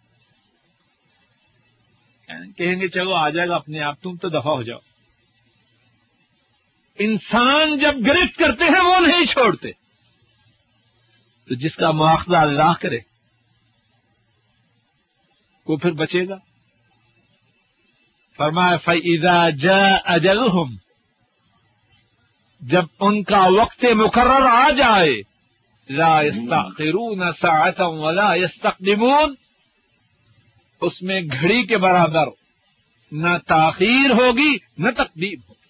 کہیں گے چلو آ جائے گا اپنے آپ، تم تو دفع ہو جاؤ۔ انسان جب گرفت کرتے ہیں وہ نہیں چھوڑتے، تو جس کا مواخذہ اللہ کرے وہ پھر بچے گا. فرمایا فَإِذَا جَاءَ أَجَلُهُمْ، جب ان کا وقت مقرر آ جائے، لا يستأخرون ساعة ولا يستقدمون، اس میں گھڑی کے برابر نہ تاخیر ہوگی نہ تقدیم ہوگی.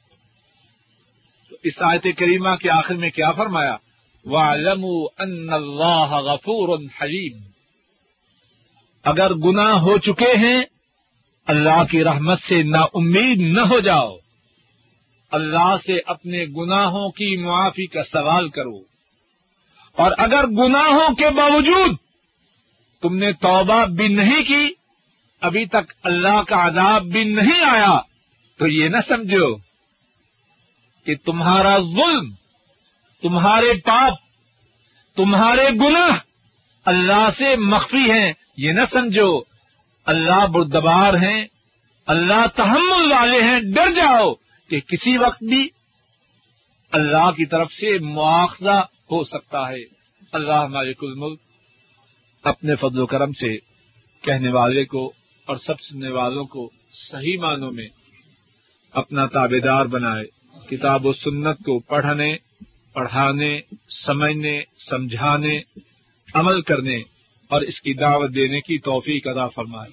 تو اس آیت کریمہ کے آخر میں کیا فرمایا؟ وَاعْلَمُوا أَنَّ اللَّهَ غَفُورٌ حَلِيمٌ. اگر گناہ ہو چکے ہیں اللہ کی رحمت سے نا امید نہ ہو جاؤ، اللہ سے اپنے گناہوں کی معافی کا سوال کرو. اور اگر گناہوں کے باوجود تم نے توبہ بھی نہیں کی، ابھی تک اللہ کا عذاب بھی نہیں آیا، تو یہ نہ سمجھو کہ تمہارا ظلم، تمہارے پاپ، تمہارے گناہ اللہ سے مخفی ہیں. یہ نہ سمجھو اللہ بردبار ہیں، اللہ تحمل والے ہیں. ڈر جاؤ کہ کسی وقت بھی اللہ کی طرف سے مواخذہ ہو سکتا ہے. اللہ مالک الملک اپنے فضل و کرم سے کہنے والے کو اور سب سننے والوں کو صحیح معنوں میں اپنا تابعدار بنائے. کتاب و سنت کو پڑھنے، پڑھانے، سمجھنے، سمجھانے، عمل کرنے اور اس کی دعوت دینے کی توفیق عطا فرمائے.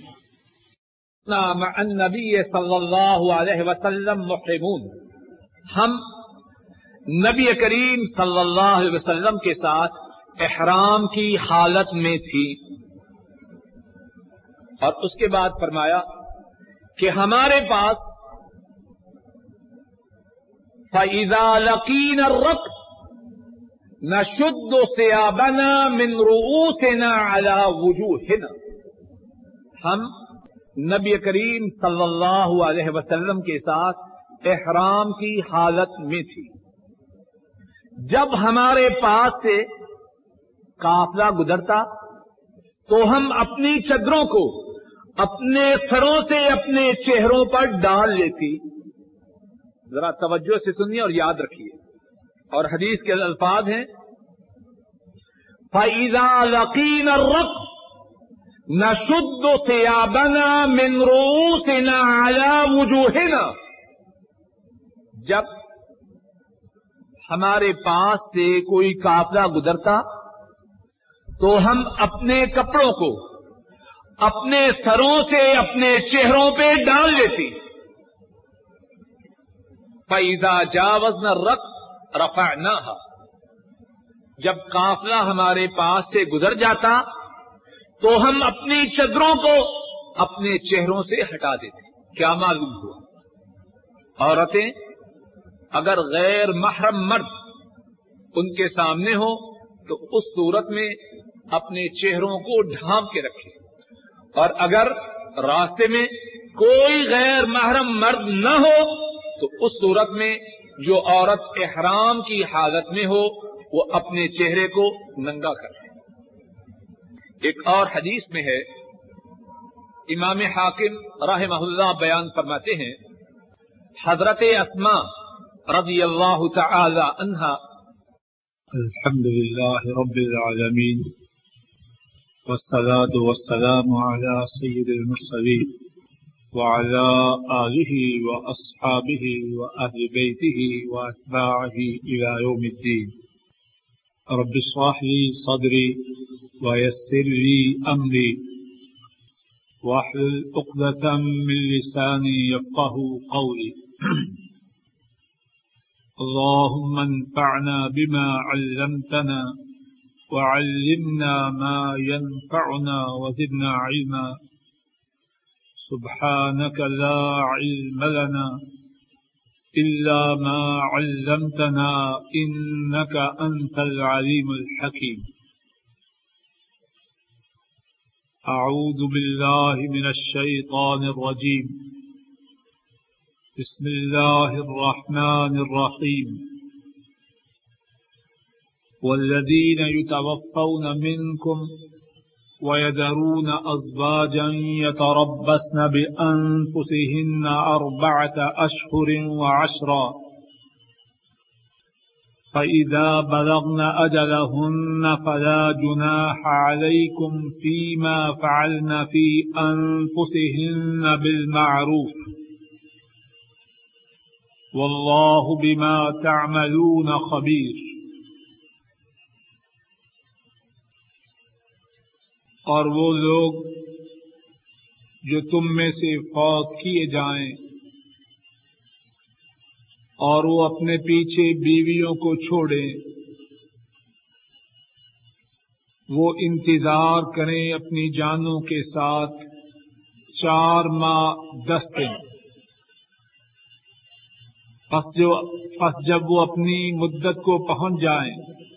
مع النبی صلی اللہ علیہ وسلم محرمون، ہم نبی کریم صلی اللہ علیہ وسلم کے ساتھ احرام کی حالت میں تھی. اور اس کے بعد فرمایا کہ ہمارے پاس فَإِذَا لَقِينَا الرَّكْبَ نَشُدُّ ثِيَابَنَا مِنْ رُؤُوسِنَا عَلَى وُجُوهِنَا. ہم نبی کریم صلی اللہ علیہ وسلم کے ساتھ احرام کی حالت میں تھی. جب ہمارے پاس سے قافلہ گزرتا تو ہم اپنی چادروں کو اپنے سروں سے اپنے چہروں پر ڈال لیتی. ذرا توجہ سے سنیے اور یاد رکھیے. اور حدیث کے الفاظ ہیں فَإِذَا لَقِينَا الرَّكْبَ نَشُدُّ ثِيَابَنَا مِنْ رُؤُوسِنَا عَلَى وُجُوهِنَا. جب ہمارے پاس سے کوئی قافلہ گزرتا تو ہم اپنے کپڑوں کو اپنے سروں سے اپنے چہروں پہ ڈال لیتی. فَإِذَا جَاوَزْنَا الرَّكْبَ رَفَعْنَاهَا. جب قافلہ ہمارے پاس سے گزر جاتا تو ہم اپنی چادروں کو اپنے چہروں سے ہٹا دیتے. کیا معلوم ہوا؟ عورتیں اگر غیر محرم مرد ان کے سامنے ہو تو اس صورت میں اپنے چہروں کو ڈھانپ کے رکھیں، اور اگر راستے میں کوئی غیر محرم مرد نہ ہو تو اس صورت میں جو عورت احرام کی حالت میں ہو وہ اپنے چہرے کو ننگا کرے. ایک اور حدیث میں ہے، امام حاکم رحمہ اللہ بیان فرماتے ہیں، حضرت اسماء رضی اللہ تعالی عنہا الحمد للہ رب العالمین والصلاة والسلام على سید المرسلین وعلى آلہ وأصحابہ وأہل بیتہ وأتباعہ إلى یوم الدین. رب اشرح لي صدری ويسر لي أمری واحلل عقدة من لسانی يفقهوا قولی. اللهم انفعنا بما علمتنا وعلمنا ما ينفعنا وزدنا علما. سبحانك لا علم لنا إلا ما علمتنا إنك أنت العليم الحكيم. أعوذ بالله من الشيطان الرجيم. بسم الله الرحمن الرحيم. والذين يتوفون منكم ويذرون أزواجا يتربصن بأنفسهن أربعة أشهر وعشرا فَإِذَا بَلَغْنَ أَجَلَهُنَّ فَلَا جُنَاحَ عَلَيْكُمْ فِيمَا فَعَلْنَ فِي أَنفُسِهِنَّ بِالْمَعْرُوفِ وَاللَّهُ بِمَا تَعْمَلُونَ خَبِيرٌ۔ اور وہ لوگ جو تم میں سے فوت کیے جائیں اور وہ اپنے پیچھے بیویوں کو چھوڑیں، وہ انتظار کریں اپنی جانوں کے ساتھ چار ماہ دس دن۔ پس جو پس جب وہ اپنی مدت کو پہنچ جائیں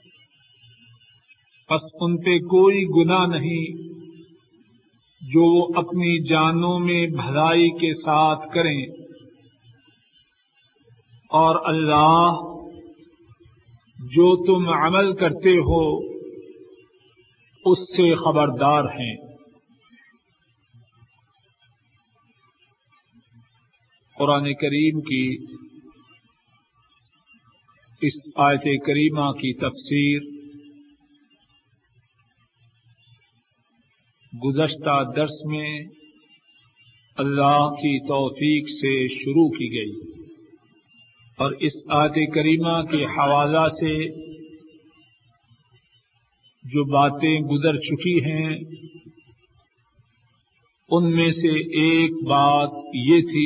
پس ان پہ کوئی گناہ نہیں جو وہ اپنی جانوں میں بھلائی کے ساتھ کریں، اور اللہ جو تم عمل کرتے ہو اس سے خبردار ہیں۔ قرآن کریم کی اس آیت کریمہ کی تفسیر گزشتہ درس میں اللہ کی توفیق سے شروع کی گئی، اور اس آیت کریمہ کے حوالہ سے جو باتیں گزر چکی ہیں ان میں سے ایک بات یہ تھی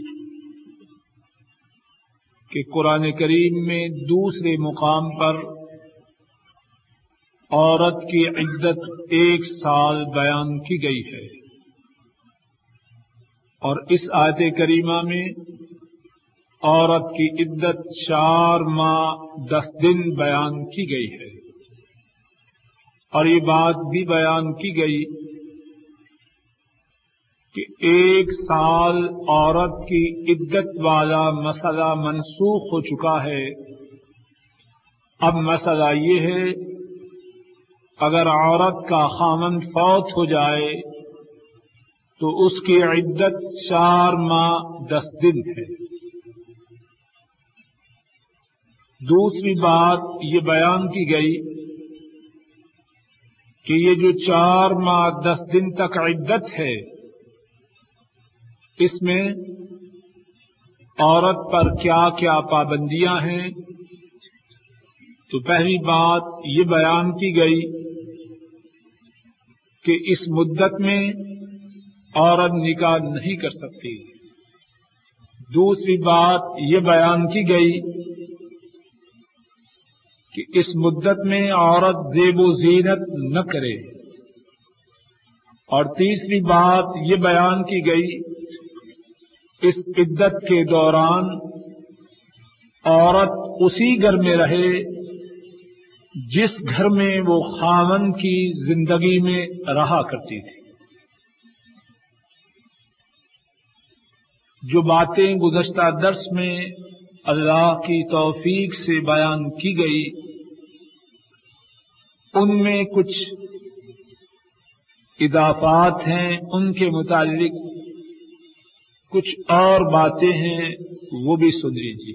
کہ قرآن کریم میں دوسرے مقام پر عورت کی عدت ایک سال بیان کی گئی ہے، اور اس آیت کریمہ میں عورت کی عدت چار ماہ دس دن بیان کی گئی ہے، اور یہ بات بھی بیان کی گئی کہ ایک سال عورت کی عدت والا مسئلہ منسوخ ہو چکا ہے۔ اب مسئلہ یہ ہے اگر عورت کا خامند فوت ہو جائے تو اس کی عدت چار ماہ دس دن ہے۔ دوسری بات یہ بیان کی گئی کہ یہ جو چار ماہ دس دن تک عدت ہے اس میں عورت پر کیا کیا پابندیاں ہیں، تو پہلی بات یہ بیان کی گئی کہ اس مدت میں عورت نکاح نہیں کر سکتی۔ دوسری بات یہ بیان کی گئی کہ اس مدت میں عورت زیب و زینت نہ کرے، اور تیسری بات یہ بیان کی گئی اس عدت کے دوران عورت اسی گھر میں رہے جس گھر میں وہ خاوند کی زندگی میں رہا کرتی تھی۔ جو باتیں گزشتہ درس میں اللہ کی توفیق سے بیان کی گئی ان میں کچھ اضافات ہیں، ان کے متعلق کچھ اور باتیں ہیں وہ بھی سن لیجیے۔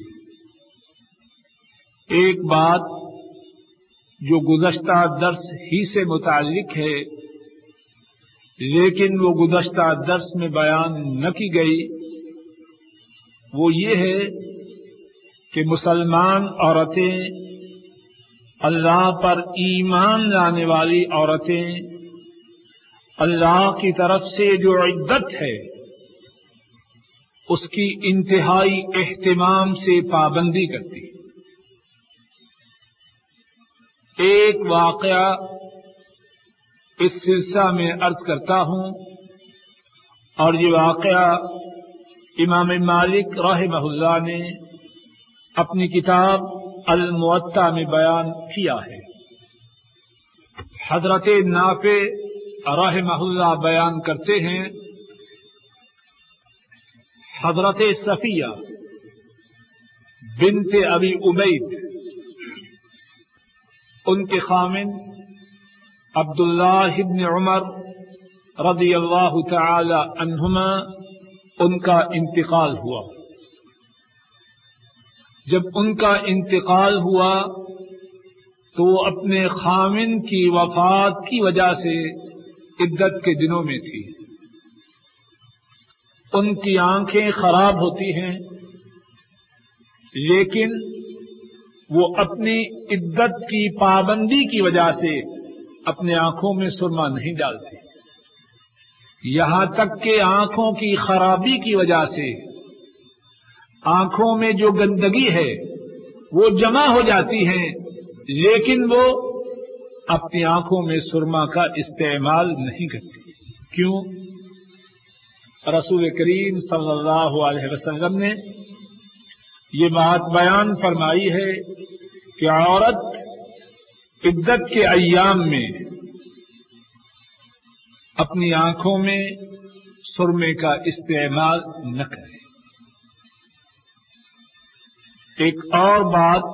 ایک بات جو گزشتہ درس ہی سے متعلق ہے لیکن وہ گزشتہ درس میں بیان نہ کی گئی وہ یہ ہے کہ مسلمان عورتیں، اللہ پر ایمان لانے والی عورتیں اللہ کی طرف سے جو عدت ہے اس کی انتہائی اہتمام سے پابندی کرتی ہے۔ ایک واقعہ اس سلسلہ میں عرض کرتا ہوں، اور یہ واقعہ امام مالک رحمہ اللہ نے اپنی کتاب الموطا میں بیان کیا ہے۔ حضرت نافع رحمہ اللہ بیان کرتے ہیں، حضرت صفیہ بنت ابی عبید ان کے خامن عبداللہ ابن عمر رضی اللہ تعالی عنہما ان کا انتقال ہوا۔ جب ان کا انتقال ہوا تو وہ اپنے خاوند کی وفات کی وجہ سے عدت کے دنوں میں تھی. ان کی آنکھیں خراب ہوتی ہیں لیکن وہ اپنی عدت کی پابندی کی وجہ سے اپنے آنکھوں میں سرما نہیں ڈالتے. یہاں تک کہ آنکھوں کی خرابی کی وجہ سے آنکھوں میں جو گندگی ہے وہ جمع ہو جاتی ہے لیکن وہ اپنی آنکھوں میں سرما کا استعمال نہیں کرتی. کیوں؟ رسول کریم صلی اللہ علیہ وسلم نے یہ بات بیان فرمائی ہے کہ عورت عدت کے ایام میں اپنی آنکھوں میں سرمے کا استعمال نہ کرے. ایک اور بات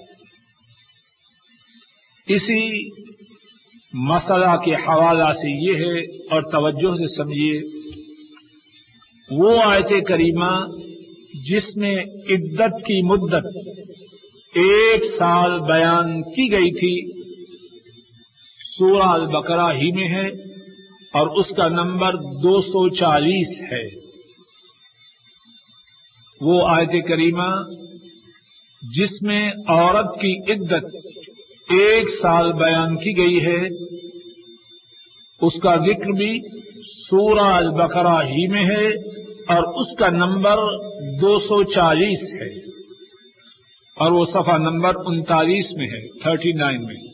اسی مسئلہ کے حوالہ سے یہ ہے اور توجہ سے سمجھیے، وہ آیت کریمہ جس میں عدت کی مدت ایک سال بیان کی گئی تھی سورہ البقرہ ہی میں ہے اور اس کا نمبر دو سو چالیس ہے. وہ آیت کریمہ جس میں عورت کی عدت ایک سال بیان کی گئی ہے اس کا ذکر بھی سورہ البقرہ ہی میں ہے اور اس کا نمبر دو سو چالیس ہے اور وہ صفحہ نمبر انتالیس میں ہے، تھرٹی نائن میں.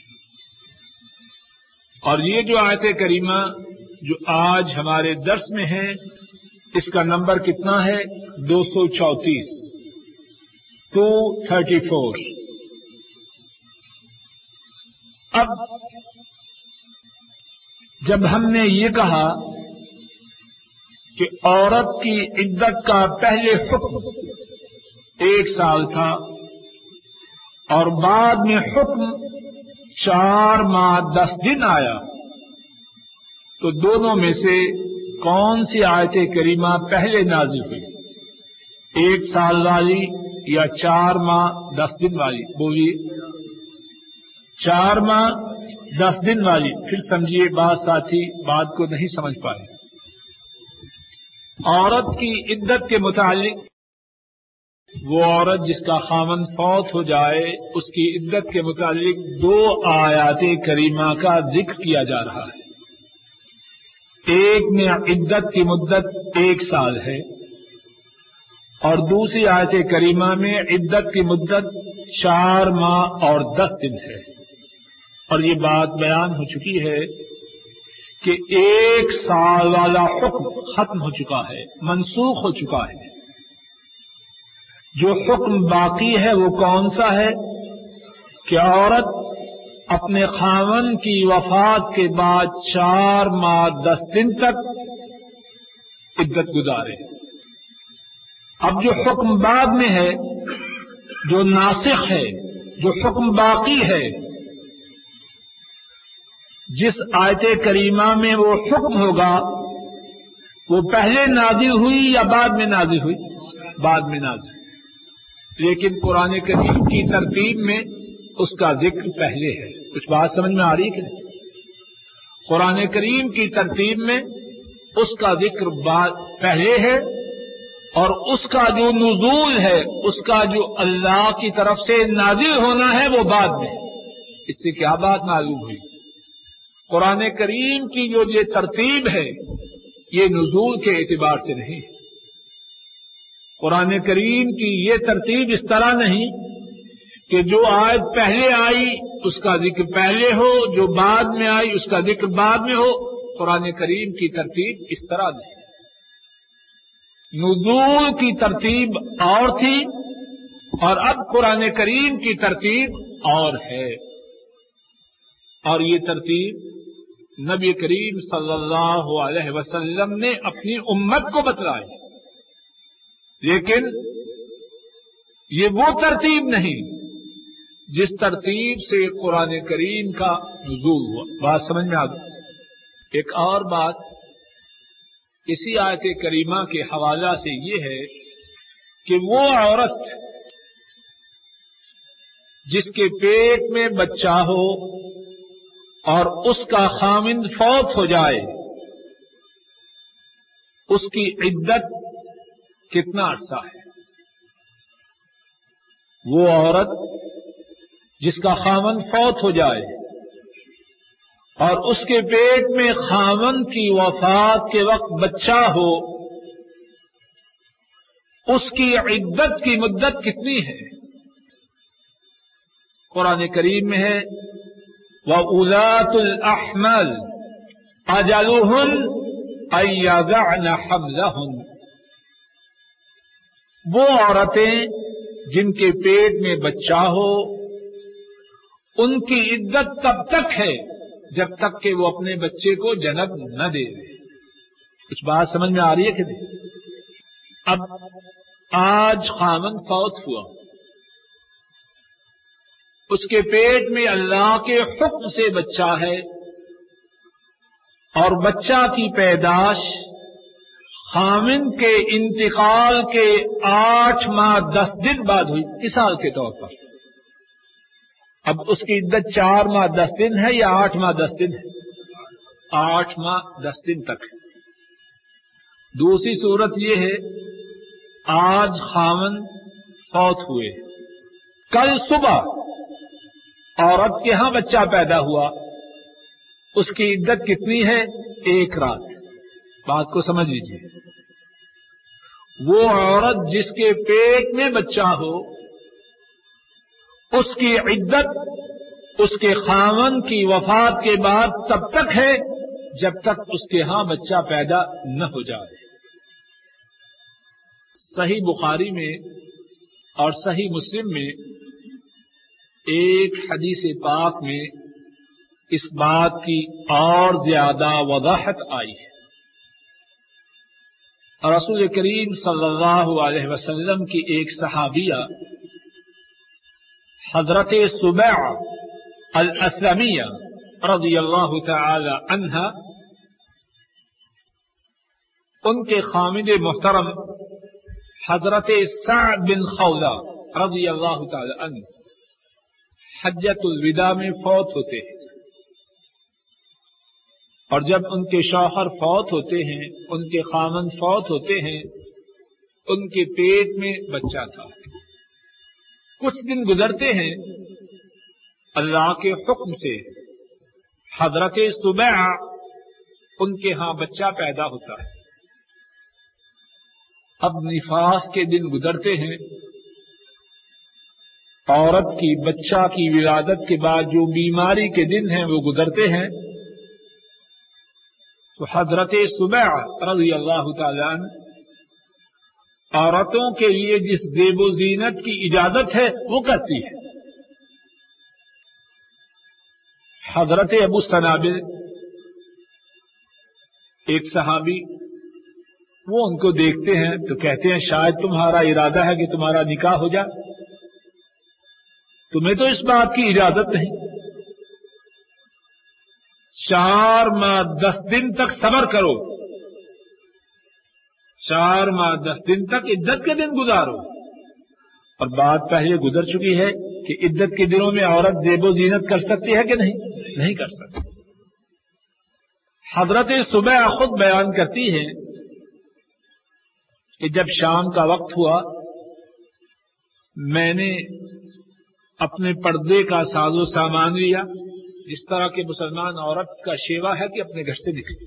اور یہ جو آیت کریمہ جو آج ہمارے درس میں ہے اس کا نمبر کتنا ہے؟ دو سو چونتیس، ٹو تھرٹی فور. اب جب ہم نے یہ کہا کہ عورت کی عدت کا پہلے حکم ایک سال تھا اور بعد میں حکم چار ماہ دس دن آیا، تو دونوں میں سے کون سی آیت کریمہ پہلے نازل ہوئی؟ ایک سال والی یا چار ماہ دس دن والی؟ بولیے. چار ماہ دس دن والی. پھر سمجھیے بعض ساتھی بات کو نہیں سمجھ پائے. عورت کی عدت کے متعلق وہ عورت جس کا خاوند فوت ہو جائے اس کی عدت کے متعلق دو آیات کریمہ کا ذکر کیا جا رہا ہے. ایک میں عدت کی مدت ایک سال ہے اور دوسری آیت کریمہ میں عدت کی مدت چار ماہ اور دس دن ہے. اور یہ بات بیان ہو چکی ہے کہ ایک سال والا حکم ختم ہو چکا ہے، منسوخ ہو چکا ہے. جو حکم باقی ہے وہ کون سا ہے کہ عورت اپنے خاوند کی وفات کے بعد چار ماہ دس دن تک عدت گزارے. اب جو حکم بعد میں ہے، جو ناسخ ہے، جو حکم باقی ہے، جس آیت کریمہ میں وہ حکم ہوگا وہ پہلے نازل ہوئی یا بعد میں نازل ہوئی؟ بعد میں نازل. لیکن قرآن کریم کی ترتیب میں اس کا ذکر پہلے ہے. کچھ بات سمجھ میں آ رہی ہے کہ قرآن کریم کی ترتیب میں اس کا ذکر پہلے ہے اور اس کا جو نزول ہے، اس کا جو اللہ کی طرف سے نازل ہونا ہے وہ بعد میں. اس سے کیا بات معلوم ہوئی؟ قرآن کریم کی جو یہ ترتیب ہے یہ نزول کے اعتبار سے نہیں. قرآن کریم کی یہ ترتیب اس طرح نہیں کہ جو آیت پہلے آئی اس کا ذکر پہلے ہو، جو بعد میں آئی اس کا ذکر بعد میں ہو. قرآن کریم کی ترتیب اس طرح نہیں. نزول کی ترتیب اور تھی اور اب قرآن کریم کی ترتیب اور ہے. اور یہ ترتیب نبی کریم صلی اللہ علیہ وسلم نے اپنی امت کو بتلائی، لیکن یہ وہ ترتیب نہیں جس ترتیب سے قرآن کریم کا نزول ہوا. بات سمجھ میں آ گئی؟ ایک اور بات اسی آیت کریمہ کے حوالہ سے یہ ہے کہ وہ عورت جس کے پیٹ میں بچہ ہو اور اس کا خامند فوت ہو جائے، اس کی عدت کتنا عرصہ ہے؟ وہ عورت جس کا خامند فوت ہو جائے اور اس کے پیٹ میں خامند کی وفات کے وقت بچہ ہو، اس کی عدت کی مدت کتنی ہے؟ قرآن کریم میں ہے وَأُولَاتُ الْأَحْمَالِ أَجَلُهُنَّ أَن يَضَعْنَ حَمْلَهُنَّ، وہ عورتیں جن کے پیٹ میں بچہ ہو ان کی عدت تب تک ہے جب تک کہ وہ اپنے بچے کو جنم نہ دے دے۔ کچھ بات سمجھ میں آ رہی ہے کہ نہیں؟ اب آج خامند فوت ہوا، اس کے پیٹ میں اللہ کے حکم سے بچہ ہے اور بچہ کی پیدائش خامند کے انتقال کے آٹھ ماہ دس دن بعد ہوئی، مثال کے طور پر۔ اب اس کی عدت چار ماہ دس دن ہے یا آٹھ ماہ دس دن ہے؟ آٹھ ماہ دس دن تک ہے۔ دوسری صورت یہ ہے آج خامند فوت ہوئے، کل صبح عورت کے ہاں بچہ پیدا ہوا، اس کی عدت کتنی ہے؟ ایک رات۔ بات کو سمجھ لیجیے، وہ عورت جس کے پیٹ میں بچہ ہو اس کی عدت اس کے خاوند کی وفات کے بعد تب تک ہے جب تک اس کے ہاں بچہ پیدا نہ ہو جائے۔ صحیح بخاری میں اور صحیح مسلم میں ایک حدیث پاک میں اس بات کی اور زیادہ وضاحت آئی ہے۔ رسول کریم صلی اللہ علیہ وسلم کی ایک صحابیہ حضرت سبیعہ الاسلمیہ رضی اللہ تعالی عنہا، ان کے خامد محترم حضرت سعد بن خولہ رضی اللہ تعالی عنہ حجۃ الوداع میں فوت ہوتے ہیں، اور جب ان کے شوہر فوت ہوتے ہیں، ان کے خامند فوت ہوتے ہیں، ان کے پیٹ میں بچہ تھا۔ کچھ دن گزرتے ہیں، اللہ کے حکم سے حضرت سبیعہ ان کے ہاں بچہ پیدا ہوتا ہے۔ اب نفاس کے دن گزرتے ہیں، عورت کی بچہ کی ولادت کے بعد جو بیماری کے دن ہیں وہ گزرتے ہیں، تو حضرت سبیعہ رضی اللہ تعالی عنہ عورتوں کے لیے جس زیب و زینت کی اجازت ہے وہ کرتی ہے۔ حضرت ابو سنابل ایک صحابی، وہ ان کو دیکھتے ہیں تو کہتے ہیں شاید تمہارا ارادہ ہے کہ تمہارا نکاح ہو جائے، تمہیں تو اس بات کی اجازت نہیں، چار ماہ دس دن تک صبر کرو، چار ماہ دس دن تک عدت کے دن گزارو۔ اور بات پہلے گزر چکی ہے کہ عدت کے دنوں میں عورت زیب و زینت کر سکتی ہے کہ نہیں؟ نہیں کر سکتی۔ حضرت سبیعہ خود بیان کرتی ہے کہ جب شام کا وقت ہوا، میں نے اپنے پردے کا ساز و سامان لیا، جس طرح کہ مسلمان عورت کا شیوا ہے کہ اپنے گھر سے نکلے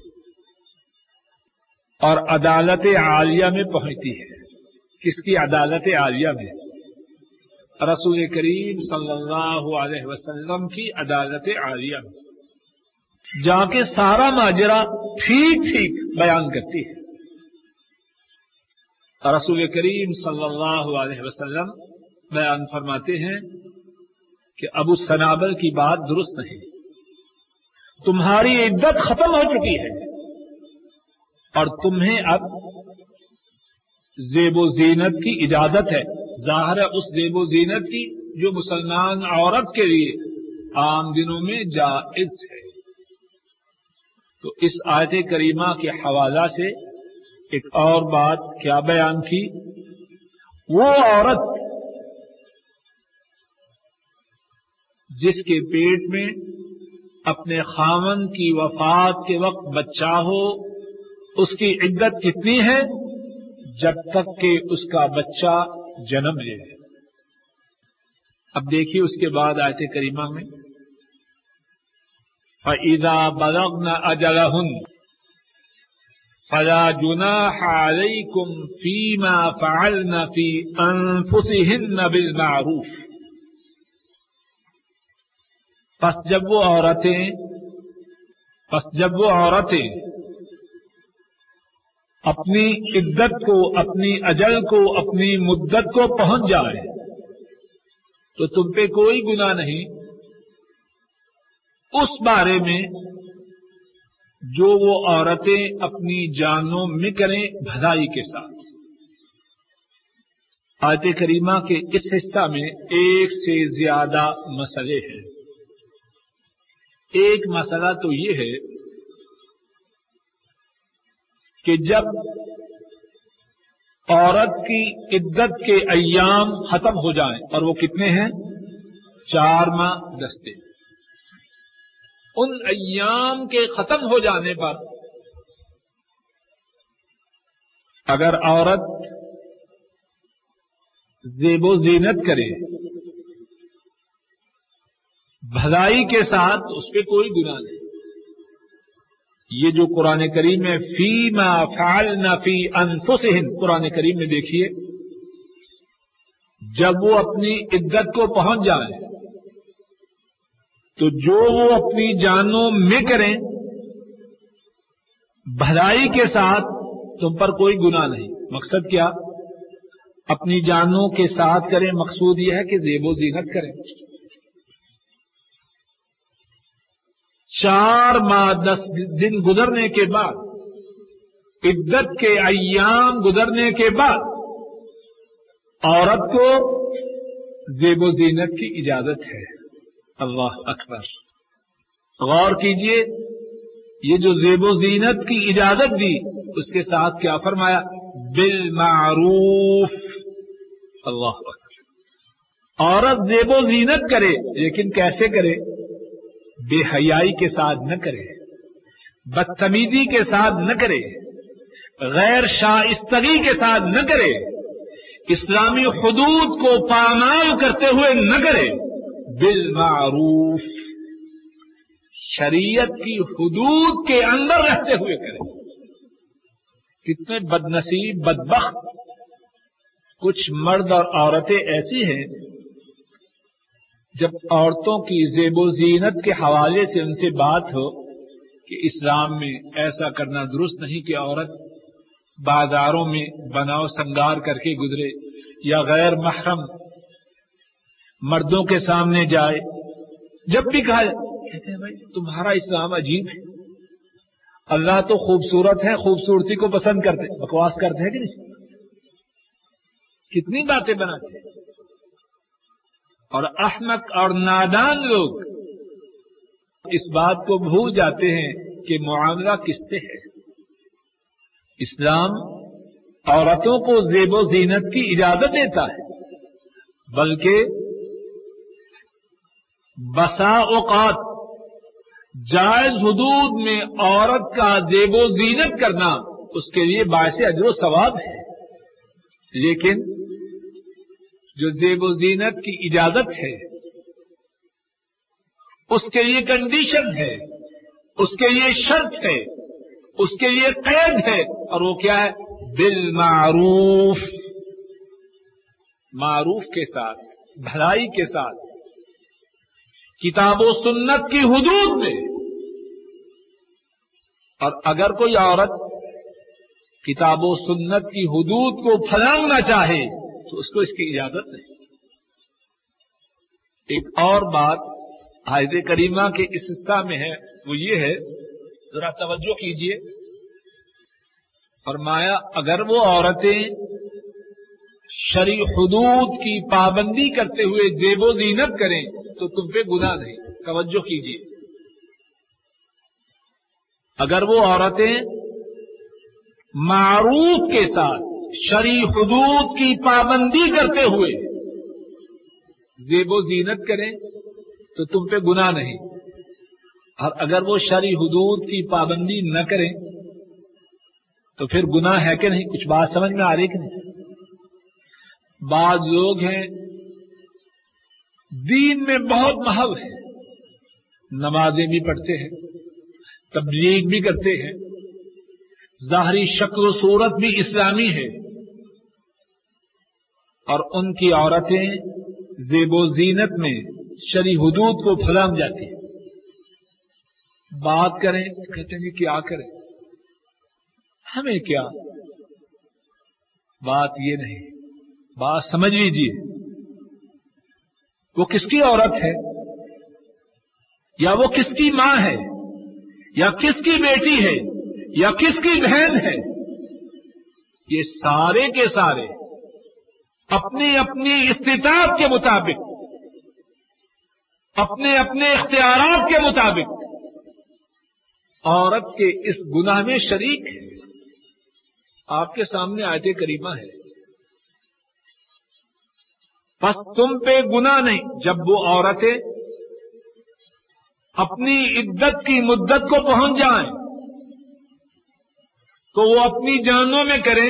اور عدالت عالیہ میں پہنچتی ہے۔ کس کی عدالت عالیہ میں؟ رسول کریم صلی اللہ علیہ وسلم کی عدالت عالیہ میں جا کے سارا ماجرا ٹھیک ٹھیک بیان کرتی ہے۔ رسول کریم صلی اللہ علیہ وسلم بیان فرماتے ہیں کہ ابو سنابل کی بات درست نہیں، تمہاری عدت ختم ہو چکی ہے اور تمہیں اب زیب و زینت کی اجازت ہے۔ ظاہر ہے اس زیب و زینت کی جو مسلمان عورت کے لیے عام دنوں میں جائز ہے۔ تو اس آیت کریمہ کے حوالہ سے ایک اور بات کیا بیان کی؟ وہ عورت جس کے پیٹ میں اپنے خاوند کی وفات کے وقت بچہ ہو، اس کی عدت کتنی ہے؟ جب تک کہ اس کا بچہ جنم لے۔ اب دیکھیے اس کے بعد آیت کریمہ میں فَإِذَا بَلَغْنَ أَجَلَهُنَّ فَلَا جُنَاحَ عَلَيْكُمْ فِي مَا فَعَلْنَ فِي أَنفُسِهِنَّ بِالْمَعْرُوفِ۔ پس جب وہ عورتیں پس جب وہ عورتیں اپنی عدت کو، اپنی اجل کو، اپنی مدت کو پہنچ جائیں تو تم پہ کوئی گناہ نہیں اس بارے میں جو وہ عورتیں اپنی جانوں میں کریں بھلائی کے ساتھ۔ آیت کریمہ کے اس حصہ میں ایک سے زیادہ مسئلے ہیں۔ ایک مسئلہ تو یہ ہے کہ جب عورت کی عدت کے ایام ختم ہو جائیں، اور وہ کتنے ہیں؟ چار ماہ دس دن، ان ایام کے ختم ہو جانے پر اگر عورت زیب و زینت کرے بھلائی کے ساتھ، اس پہ کوئی گناہ نہیں۔ یہ جو قرآن کریم میں فی ما فعلن فی انفسہن، قرآن کریم میں دیکھیے جب وہ اپنی عدت کو پہنچ جائیں تو جو وہ اپنی جانوں میں کریں بھلائی کے ساتھ تم پر کوئی گناہ نہیں۔ مقصد کیا؟ اپنی جانوں کے ساتھ کریں، مقصود یہ ہے کہ زیب و زینت کریں۔ چار ماہ دس دن گزرنے کے بعد، عدت کے ایام گزرنے کے بعد عورت کو زیب و زینت کی اجازت ہے۔ اللہ اکبر! غور کیجئے، یہ جو زیب و زینت کی اجازت دی اس کے ساتھ کیا فرمایا؟ بالمعروف۔ اللہ اکبر! عورت زیب و زینت کرے، لیکن کیسے کرے؟ بے حیائی کے ساتھ نہ کرے، بدتمیزی کے ساتھ نہ کرے، غیر شائستگی کے ساتھ نہ کرے، اسلامی حدود کو پامال کرتے ہوئے نہ کرے، بالمعروف، شریعت کی حدود کے اندر رہتے ہوئے کرے۔ کتنے بد نصیب بدبخت کچھ مرد اور عورتیں ایسی ہیں، جب عورتوں کی زیب و زینت کے حوالے سے ان سے بات ہو کہ اسلام میں ایسا کرنا درست نہیں کہ عورت بازاروں میں بناؤ سنگار کر کے گزرے یا غیر محرم مردوں کے سامنے جائے، جب بھی کہا کہتے ہیں بھائی تمہارا اسلام عجیب ہے، اللہ تو خوبصورت ہے، خوبصورتی کو پسند کرتے، بکواس کرتے ہیں کہ نہیں؟ کتنی باتیں بناتے ہیں، اور احمق اور نادان لوگ اس بات کو بھول جاتے ہیں کہ معاملہ کس سے ہے۔ اسلام عورتوں کو زیب و زینت کی اجازت دیتا ہے، بلکہ بسا اوقات جائز حدود میں عورت کا زیب و زینت کرنا اس کے لیے باعث اجر و ثواب ہے، لیکن جو زیب و زینت کی اجازت ہے اس کے لیے کنڈیشن ہے، اس کے لیے شرط ہے، اس کے لیے قید ہے، اور وہ کیا ہے؟ بالمعروف، معروف کے ساتھ، بھلائی کے ساتھ، کتاب و سنت کی حدود میں۔ اور اگر کوئی عورت کتاب و سنت کی حدود کو پھلانگنا چاہے تو اس کو اس کی اجازت نہیں۔ ایک اور بات آیت کریمہ کے اس حصہ میں ہے، وہ یہ ہے، ذرا توجہ کیجئے، فرمایا اگر وہ عورتیں شرعی حدود کی پابندی کرتے ہوئے زیب و زینت کریں تو تم پہ گناہ نہیں۔ توجہ کیجئے، اگر وہ عورتیں معروف کے ساتھ شرعی حدود کی پابندی کرتے ہوئے زیب و زینت کریں تو تم پہ گناہ نہیں، اور اگر وہ شرعی حدود کی پابندی نہ کریں تو پھر گناہ ہے کہ نہیں؟ کچھ بات سمجھ میں آ رہی کہ نہیں؟ بعض لوگ ہیں دین میں بہت محو ہے، نمازیں بھی پڑھتے ہیں، تبلیغ بھی کرتے ہیں، ظاہری شکل و صورت بھی اسلامی ہے، اور ان کی عورتیں زیب و زینت میں شرعی حدود کو پھلانگ جاتی ہیں۔ بات کریں تو کہتے ہیں کیا کریں، ہمیں کیا؟ بات یہ نہیں، بات سمجھ لیجیے، وہ کس کی عورت ہے، یا وہ کس کی ماں ہے، یا کس کی بیٹی ہے، یا کس کی بہن ہے، یہ سارے کے سارے اپنی اپنی استطاعت کے مطابق، اپنے اپنے اختیارات کے مطابق عورت کے اس گناہ میں شریک ہے۔ آپ کے سامنے آیت کریمہ ہے، پس تم پہ گناہ نہیں جب وہ عورتیں اپنی عدت کی مدت کو پہنچ جائیں تو وہ اپنی جانوں میں کریں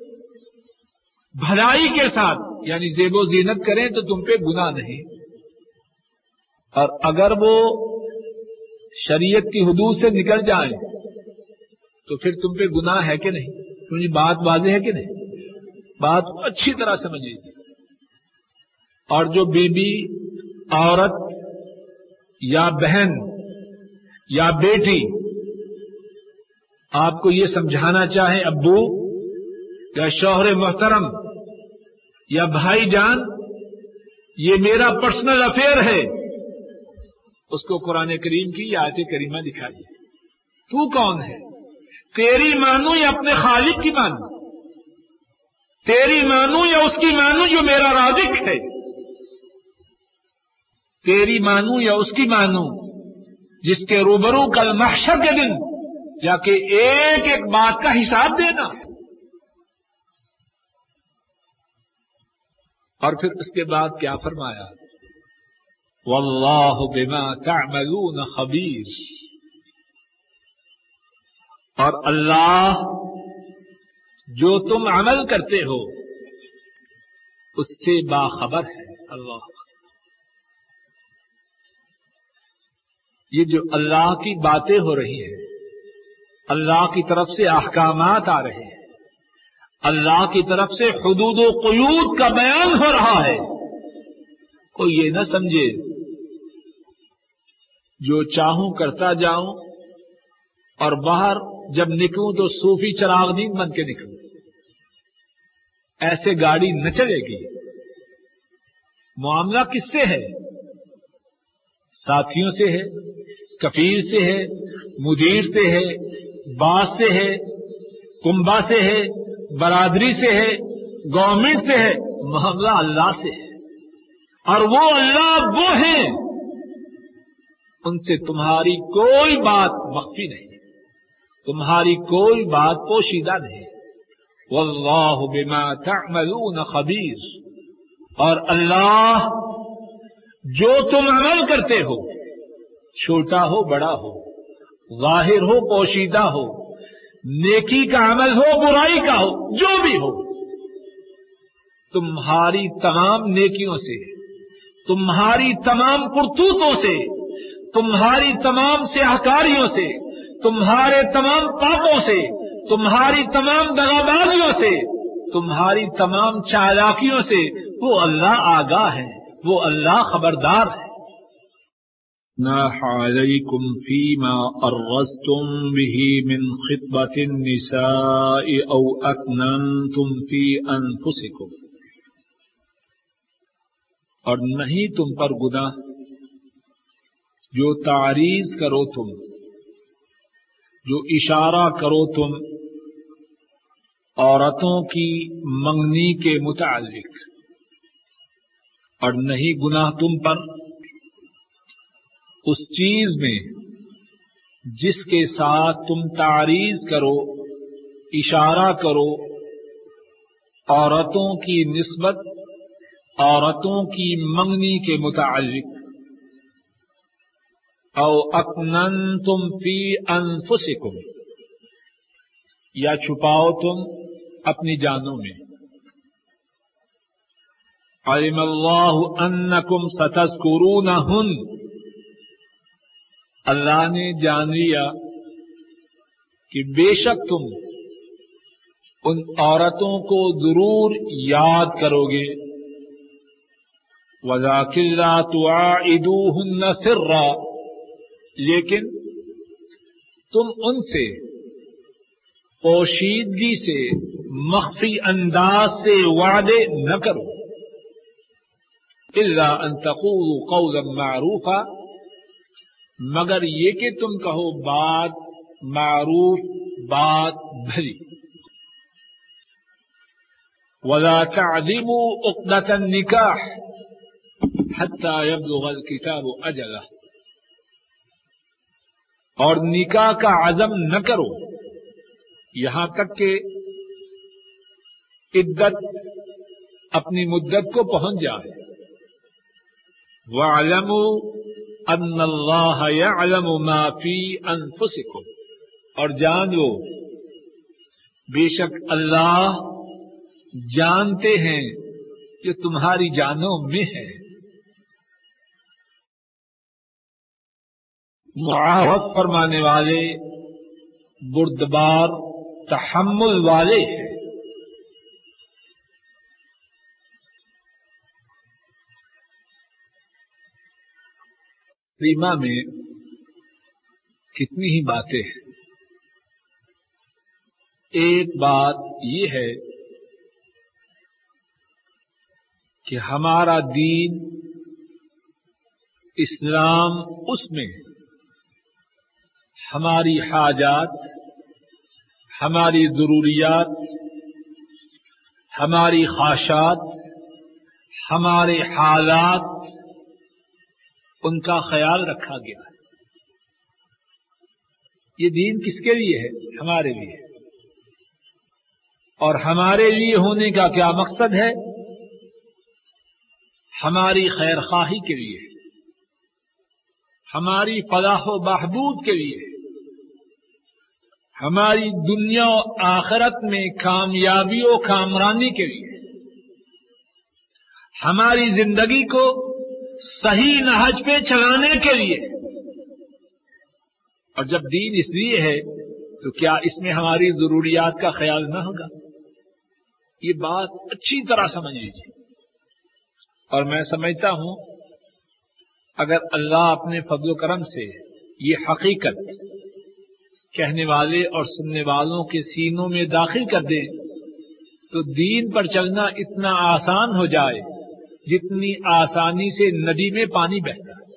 بھلائی کے ساتھ، یعنی زیب و زینت کریں تو تم پہ گناہ نہیں، اور اگر وہ شریعت کی حدود سے نکل جائیں تو پھر تم پہ گناہ ہے کہ نہیں؟ تمہیں بات واضح ہے کہ نہیں؟ بات کو اچھی طرح سمجھ لیجیے۔ اور جو بی بی، عورت یا بہن یا بیٹی آپ کو یہ سمجھانا چاہے ابو یا شوہر محترم یا بھائی جان یہ میرا پرسنل افیئر ہے، اس کو قرآن کریم کی آیت کریمہ دکھائیے۔ تو کون ہے؟ تیری مانو یا اپنے خالق کی مانو؟ تیری مانو یا اس کی مانو جو میرا رازق ہے؟ تیری مانو یا اس کی مانو جس کے روبرو کل محشر کے دن جا کے ایک ایک بات کا حساب دینا؟ اور پھر اس کے بعد کیا فرمایا؟ واللہ بما تعملون خبیر، اور اللہ جو تم عمل کرتے ہو اس سے باخبر ہے۔ اللہ، یہ جو اللہ کی باتیں ہو رہی ہیں، اللہ کی طرف سے احکامات آ رہے ہیں، اللہ کی طرف سے حدود و قیود کا بیان ہو رہا ہے، کوئی یہ نہ سمجھے جو چاہوں کرتا جاؤں اور باہر جب نکلوں تو صوفی چراغ دین بن کے نکلوں، ایسے گاڑی نہ چلے گی۔ معاملہ کس سے ہے؟ ساتھیوں سے ہے، کفیل سے ہے، مدیر سے ہے، باس سے ہے، کنبا سے ہے، برادری سے ہے، گورنمنٹ سے ہے، معاملہ اللہ سے ہے، اور وہ اللہ وہ ہیں، ان سے تمہاری کوئی بات مخفی نہیں، تمہاری کوئی بات پوشیدہ نہیں۔ واللہ بما تعملون خبیر، اور اللہ جو تم عمل کرتے ہو، چھوٹا ہو بڑا ہو، ظاہر ہو پوشیدہ ہو، نیکی کا عمل ہو برائی کا ہو، جو بھی ہو، تمہاری تمام نیکیوں سے، تمہاری تمام کرتوتوں سے، تمہاری تمام سیاہکاریوں سے، تمہارے تمام پاپوں سے، تمہاری تمام دغابازیوں سے، تمہاری تمام چالاکیوں سے وہ اللہ آگاہ ہے، وہ اللہ خبردار ہے۔ جناح علیکم فیما ارغزتم به من خطبۃ النساء او اکننتم فی انفسکم، اور نہیں تم پر گناہ جو تعریض کرو تم، جو اشارہ کرو تم عورتوں کی منگنی کے متعلق، اور نہیں گناہ تم پر اس چیز میں جس کے ساتھ تم تعریض کرو، اشارہ کرو عورتوں کی نسبت، عورتوں کی منگنی کے متعلق، او اکننتم فی انفسکم، یا چھپاؤ تم اپنی جانوں میں. علم اللہ انکم ستذکرونہن، اللہ نے جان لیا کہ بے شک تم ان عورتوں کو ضرور یاد کرو گے. وَلَٰكِن لَّا تُوَاعِدُوهُنَّ سِرًّا، لیکن تم ان سے پوشیدگی سے، مخفی انداز سے وعدے نہ کرو. الا ان تقولوا قولا معروفا، مگر یہ کہ تم کہو بات معروف، بات بھلی. ولا تعزموا عقدة النکاح حتى يبلغ الكتاب اجلہ، اور نکاح کا عزم نہ کرو یہاں تک کہ عدت اپنی مدت کو پہنچ جائے. وَاعْلَمُوا أَنَّ اللَّهَ يَعْلَمُ مَا فِي أَنفُسِكُمْ، اور جان لو بے شک اللہ جانتے ہیں جو تمہاری جانوں میں ہے. معاوض فرمانے والے، بردبار، تحمل والے ہیں. کریمہ میں کتنی ہی باتیں ہیں. ایک بات یہ ہے کہ ہمارا دین اسلام، اس میں ہماری حاجات، ہماری ضروریات، ہماری خواہشات، ہمارے حالات، ان کا خیال رکھا گیا ہے. یہ دین کس کے لیے ہے؟ ہمارے لیے. اور ہمارے لیے ہونے کا کیا مقصد ہے؟ ہماری خیر خواہی کے لیے، ہماری فلاح و بہبود کے لیے، ہماری دنیا و آخرت میں کامیابی و کامرانی کے لیے، ہماری زندگی کو صحیح نہج پہ چلانے کے لیے. اور جب دین اس لیے ہے تو کیا اس میں ہماری ضروریات کا خیال نہ ہوگا؟ یہ بات اچھی طرح سمجھ لیجیے. اور میں سمجھتا ہوں اگر اللہ اپنے فضل و کرم سے یہ حقیقت کہنے والے اور سننے والوں کے سینوں میں داخل کر دے تو دین پر چلنا اتنا آسان ہو جائے جتنی آسانی سے ندی میں پانی بہتا ہے.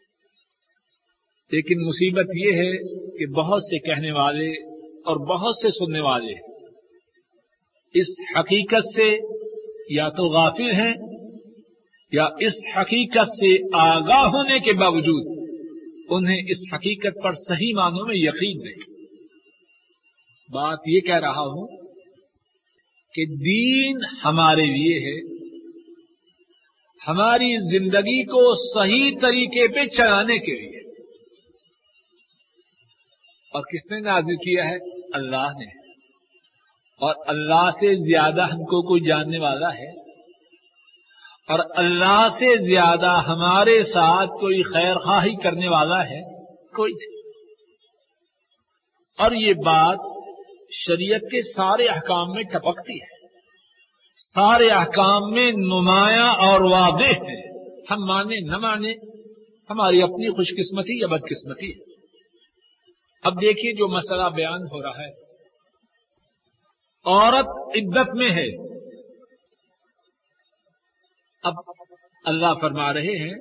لیکن مصیبت یہ ہے کہ بہت سے کہنے والے اور بہت سے سننے والے اس حقیقت سے یا تو غافل ہیں یا اس حقیقت سے آگاہ ہونے کے باوجود انہیں اس حقیقت پر صحیح معنوں میں یقین نہیں. بات یہ کہہ رہا ہوں کہ دین ہمارے لیے ہے، ہماری زندگی کو صحیح طریقے پہ چلانے کے لیے. اور کس نے نازل کیا ہے؟ اللہ نے. اور اللہ سے زیادہ ہم کو کوئی جاننے والا ہے؟ اور اللہ سے زیادہ ہمارے ساتھ کوئی خیر خواہی کرنے والا ہے؟ کوئی نہیں. اور یہ بات شریعت کے سارے احکام میں ٹپکتی ہے، سارے احکام میں نمایاں اور واضح ہے. ہم مانے نہ مانے ہماری اپنی خوش قسمتی یا بد قسمتی ہے. اب دیکھیے جو مسئلہ بیان ہو رہا ہے، عورت عدت میں ہے. اب اللہ فرما رہے ہیں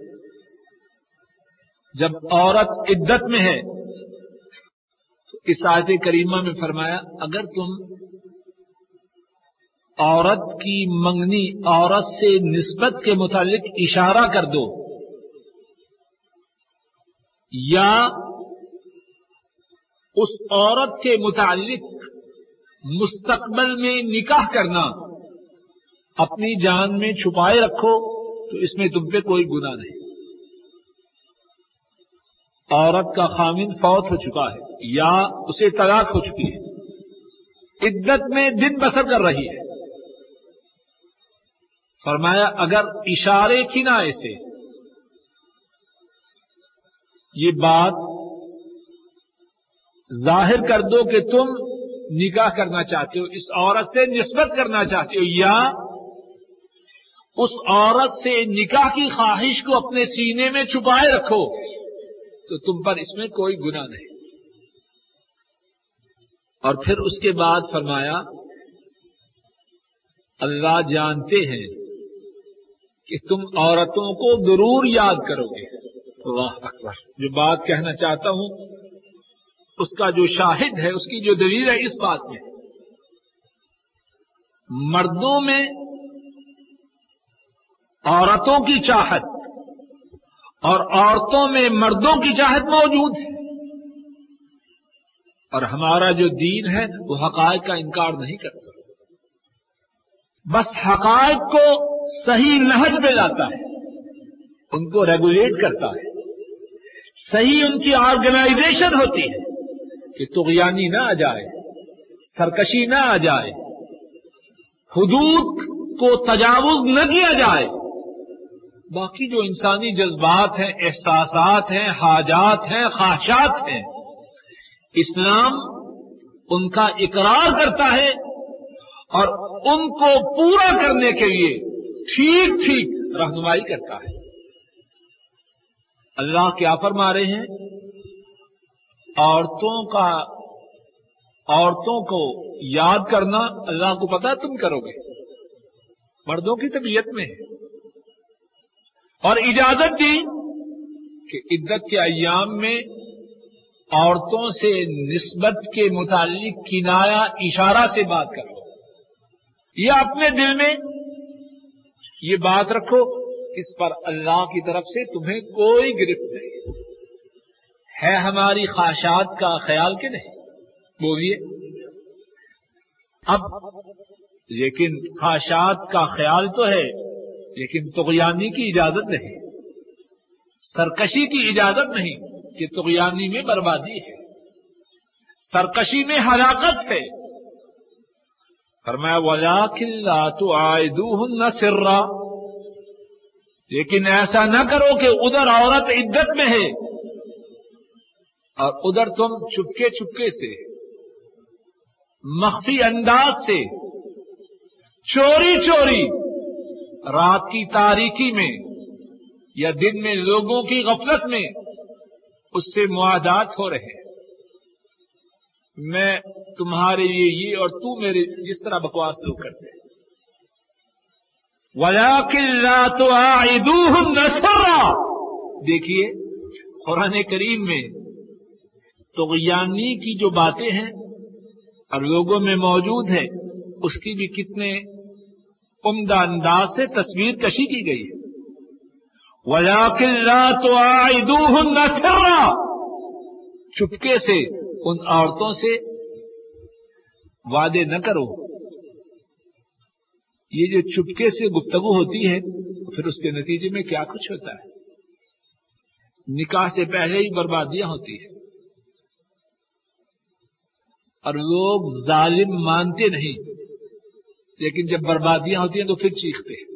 جب عورت عدت میں ہے تو اس آیت کریمہ میں فرمایا اگر تم عورت کی منگنی عورت سے نسبت کے متعلق اشارہ کر دو یا اس عورت کے متعلق مستقبل میں نکاح کرنا اپنی جان میں چھپائے رکھو تو اس میں تم پہ کوئی گناہ نہیں. عورت کا خامن فوت ہو چکا ہے یا اسے طلاق ہو چکی ہے، عدت میں دن بسر کر رہی ہے، فرمایا اگر اشارے کنائے سے یہ بات ظاہر کر دو کہ تم نکاح کرنا چاہتے ہو، اس عورت سے نسبت کرنا چاہتے ہو، یا اس عورت سے نکاح کی خواہش کو اپنے سینے میں چھپائے رکھو، تو تم پر اس میں کوئی گناہ نہیں۔ اور پھر اس کے بعد فرمایا اللہ جانتے ہیں کہ تم عورتوں کو ضرور یاد کرو گے۔ اللہ اکبر، جو بات کہنا چاہتا ہوں اس کا جو شاہد ہے، اس کی جو دلیل ہے اس بات میں، مردوں میں عورتوں کی چاہت اور عورتوں میں مردوں کی چاہت موجود ہے، اور ہمارا جو دین ہے وہ حقائق کا انکار نہیں کرتا، بس حقائق کو صحیح نہج پہ لاتا ہے، ان کو ریگولیٹ کرتا ہے، صحیح ان کی آرگنائزیشن ہوتی ہے کہ طغیانی نہ آ جائے، سرکشی نہ آ جائے، حدود کو تجاوز نہ کیا جائے۔ باقی جو انسانی جذبات ہیں، احساسات ہیں، حاجات ہیں، خواہشات ہیں، اسلام ان کا اقرار کرتا ہے اور ان کو پورا کرنے کے لیے ٹھیک ٹھیک رہنمائی کرتا ہے۔ اللہ کیا فرما رہے ہیں؟ عورتوں کا عورتوں کو یاد کرنا اللہ کو پتا تم کرو گے، مردوں کی طبیعت میں ہے، اور اجازت دی کہ عدت کے ایام میں عورتوں سے نسبت کے متعلق کنایا اشارہ سے بات کرو، یا اپنے دل میں یہ بات رکھو اس پر اللہ کی طرف سے تمہیں کوئی گرفت نہیں ہے۔ ہماری خواہشات کا خیال کہ نہیں؟ بولیے اب، لیکن خواہشات کا خیال تو ہے، لیکن طغیانی کی اجازت نہیں، سرکشی کی اجازت نہیں کہ طغیانی میں بربادی ہے، سرکشی میں ہلاکت ہے۔ فرمایا وَلَٰكِن لَّا تُعَاهِدُوهُنَّ سِرًّا، لیکن ایسا نہ کرو کہ ادھر عورت عدت میں ہے اور ادھر تم چپکے چپکے سے، مخفی انداز سے، چوری چوری رات کی تاریکی میں یا دن میں لوگوں کی غفلت میں اس سے معاہدات ہو رہے ہیں، میں تمہارے لیے یہ اور تو میرے جس طرح بکواس لوگ کرتے ہیں۔ وَلَٰكِن لَّا تُعَاهِدُوهُنَّ سِرًّا، دیکھیے قرآن کریم میں طغیانی کی جو باتیں ہیں اور لوگوں میں موجود ہے، اس کی بھی کتنے عمدہ انداز سے تصویر کشی کی گئی ہے۔ وَلَٰكِن لَّا تُعَاهِدُوهُنَّ سِرًّا، چپکے سے ان عورتوں سے وعدے نہ کرو۔ یہ جو چپکے سے گفتگو ہوتی ہے پھر اس کے نتیجے میں کیا کچھ ہوتا ہے؟ نکاح سے پہلے ہی بربادیاں ہوتی ہیں، اور لوگ ظالم مانتے نہیں، لیکن جب بربادیاں ہوتی ہیں تو پھر چیختے ہیں،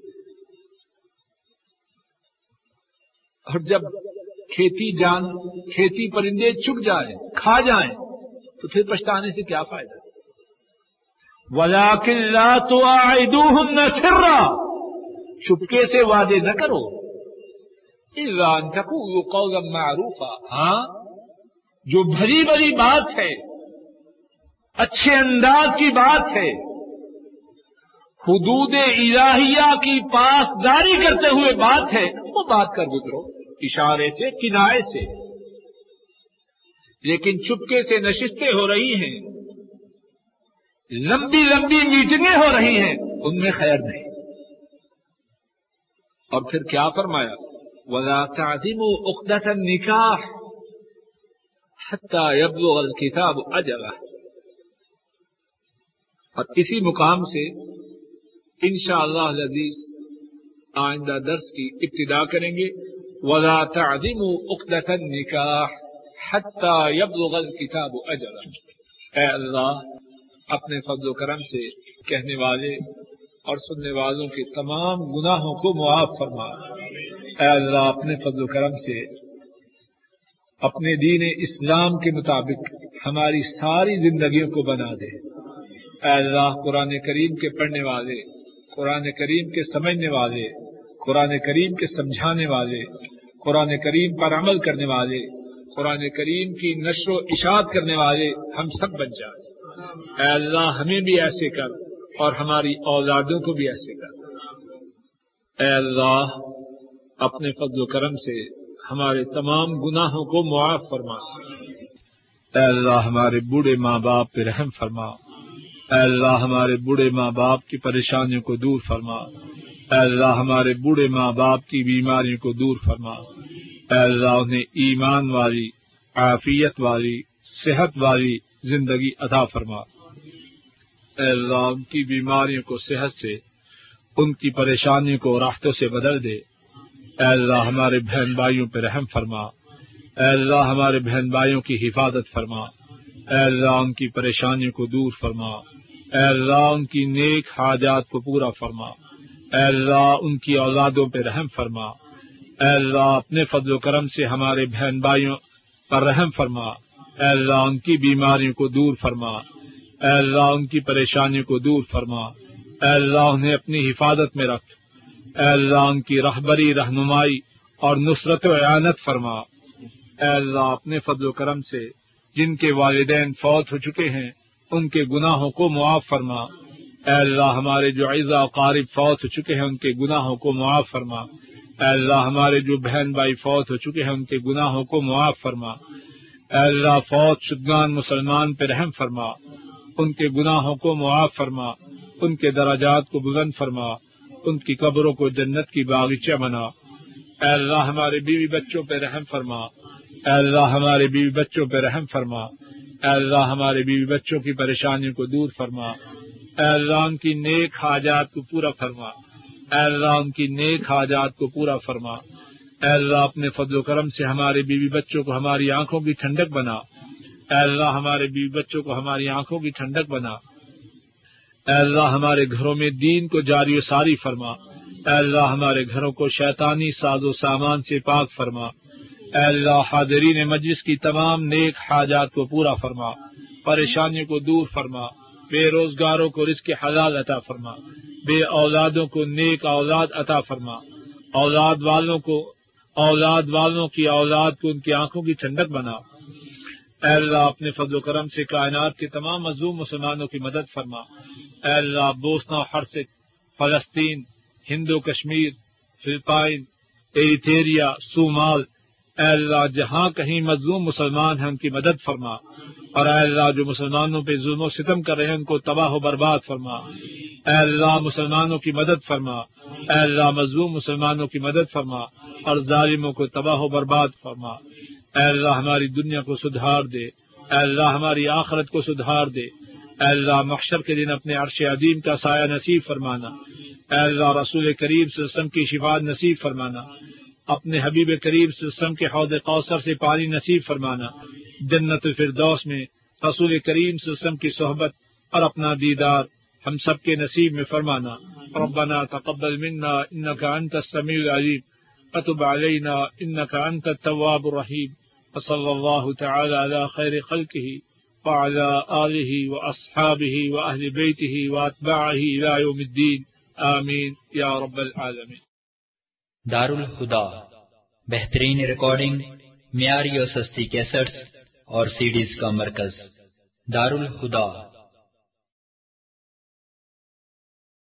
اور جب کھیتی جان کھیتی پرندے چگ جائیں، کھا جائیں، تو پھر پچھتانے سے کیا فائدہ؟ وَلَٰكِن لَّا تُعَاهِدُوهُنَّ سِرًّا، چپکے سے وعدے نہ کرو، إِلَّا أَن تَقُولُوا قَوْلًا مَّعْرُوفًا، ہاں جو بھری بھری بات ہے، اچھے انداز کی بات ہے، حدود الہیہ کی پاسداری کرتے ہوئے بات ہے، وہ بات کر گزرو اشارے سے، کنائے سے۔ لیکن چپکے سے نشستیں ہو رہی ہیں، لمبی لمبی میٹنگیں ہو رہی ہیں، ان میں خیر نہیں۔ اور پھر کیا فرمایا؟ وَلَا تَعْزِمُوا عُقْدَةَ النِّكَاحِ حَتَّى يَبْلُغَ الْكِتَابُ أَجَلَهُ، اور اسی مقام سے انشاءاللہ العزیز آئندہ درس کی ابتدا کریں گے۔ وَلَا تَعْزِمُوا عُقْدَةَ النِّكَاحِ، حتی یبلغ الکتاب اجلہ، اے اللہ اپنے فضل و کرم سے کہنے والے اور سننے والوں کے تمام گناہوں کو معاف فرما۔ اے اللہ اپنے فضل و کرم سے اپنے دین اسلام کے مطابق ہماری ساری زندگیوں کو بنا دے۔ اے اللہ قرآن کریم کے پڑھنے والے، قرآن کریم کے سمجھنے والے، قرآن کریم کے سمجھانے والے، قرآن کریم پر عمل کرنے والے، قرآن کریم کی نشر و اشاعت کرنے والے ہم سب بن جائیں۔ اے اللہ ہمیں بھی ایسے کر اور ہماری اولادوں کو بھی ایسے کر۔ اے اللہ اپنے فضل و کرم سے ہمارے تمام گناہوں کو معاف فرما۔ اے اللہ ہمارے بوڑھے ماں باپ پہ رحم فرما۔ اے اللہ ہمارے بوڑھے ماں باپ کی پریشانیوں کو دور فرما۔ اے اللہ ہمارے بوڑھے ماں باپ کی بیماریوں کو دور فرما۔ اے اللہ انہیں ایمان والی، عافیت والی، صحت والی زندگی عطا فرما۔ اے اللہ ان کی بیماریوں کو صحت سے، ان کی پریشانیوں کو راحتوں سے بدل دے۔ اے اللہ ہمارے بہن بھائیوں پہ رحم فرما۔ اے اللہ ہمارے بہن بھائیوں کی حفاظت فرما۔ اے اللہ ان کی پریشانیوں کو دور فرما۔ اے اللہ ان کی نیک حاجات کو پورا فرما۔ اے اللہ ان کی اولادوں پہ رحم فرما۔ اے اللہ اپنے فضل و کرم سے ہمارے بہن بھائیوں پر رحم فرما۔ اے اللہ ان کی بیماریوں کو دور فرما۔ اے اللہ ان کی پریشانیوں کو دور فرما۔ اے اللہ انہیں اپنی حفاظت میں رکھ۔ اے اللہ ان کی رہبری، رہنمائی اور نصرت و اعانت فرما۔ اے اللہ اپنے فضل و کرم سے جن کے والدین فوت ہو چکے ہیں ان کے گناہوں کو معاف فرما۔ اے اللہ ہمارے جو اعزاء و اقارب فوت ہو چکے ہیں ان کے گناہوں کو معاف فرما۔ اے اللہ ہمارے جو بہن بھائی فوت ہو چکے ہیں ان کے گناہوں کو معاف فرما۔ اے اللہ فوت شدگان مسلمان پہ رحم فرما، ان کے گناہوں کو معاف فرما، ان کے درجات کو بلند فرما، ان کی قبروں کو جنت کی باغیچہ بنا۔ اے اللہ ہمارے بیوی بچوں پہ رحم فرما۔ اے اللہ ہمارے بیوی بچوں پہ رحم فرما۔ اے اللہ ہمارے بیوی بچوں کی پریشانیوں کو دور فرما۔ اے اللہ ان کی نیک حاجات کو پورا فرما۔ اے اللہ ان کی نیک حاجات کو پورا فرما۔ اے اللہ اپنے فضل و کرم سے ہمارے بیوی بچوں کو ہماری آنکھوں کی ٹھنڈک بنا۔ اے اللہ ہمارے بیوی بچوں کو ہماری آنکھوں کی ٹھنڈک بنا۔ اے اللہ ہمارے گھروں میں دین کو جاری و ساری فرما۔ اے اللہ ہمارے گھروں کو شیطانی ساز و سامان سے پاک فرما۔ اے اللہ حاضرین مجلس کی تمام نیک حاجات کو پورا فرما، پریشانیوں کو دور فرما، بے روزگاروں کو رزق حلال عطا فرما، بے اولادوں کو نیک اولاد عطا فرما، اولاد والوں کو اولاد والوں کی اولاد کو ان کی آنکھوں کی ٹھنڈک بنا۔ اے اللہ اپنے فضل و کرم سے کائنات کے تمام مظلوم مسلمانوں کی مدد فرما۔ اے اللہ بوسنا ہرسک، فلسطین، ہندو کشمیر، فلپائن، ایریتھیریا، صومال، اے اللہ جہاں کہیں مظلوم مسلمان ہیں ان کی مدد فرما، اور اے اللہ جو مسلمانوں پہ ظلم و ستم کر رہے ہیں ان کو تباہ و برباد فرما۔ اے اللہ مسلمانوں کی مدد فرما۔ اے اللہ مظلوم مسلمانوں کی مدد فرما اور ظالموں کو تباہ و برباد فرما۔ اے اللہ ہماری دنیا کو سدھار دے۔ اے اللہ ہماری آخرت کو سدھار دے۔ اے اللہ محشر کے دن اپنے عرش عظیم کا سایہ نصیب فرمانا۔ اے اللہ رسول کریم صلی اللہ علیہ وسلم کی شفاعت نصیب فرمانا۔ اپنے حبیب کریم صلی اللہ علیہ وسلم کے حوض کوثر سے پانی نصیب فرمانا۔ جنت الفردوس میں رسول کریم صلی اللہ علیہ وسلم کی صحبت اور اپنا دیدار ہم سب کے نصیب میں فرمانا۔ ربنا تقبل منا انك انت السميع العليم وتب علينا انك انت التواب الرحيم وصلى الله تعالى على خير خلقه وعلى آله واصحابه واهل بيته واتباعه الى يوم الدين آمين يا رب العالمين۔ دارالہدا، بہترین ریکارڈنگ، معیاری اور سستی کیسٹس اور سیڈیز کا مرکز، دارالہدا۔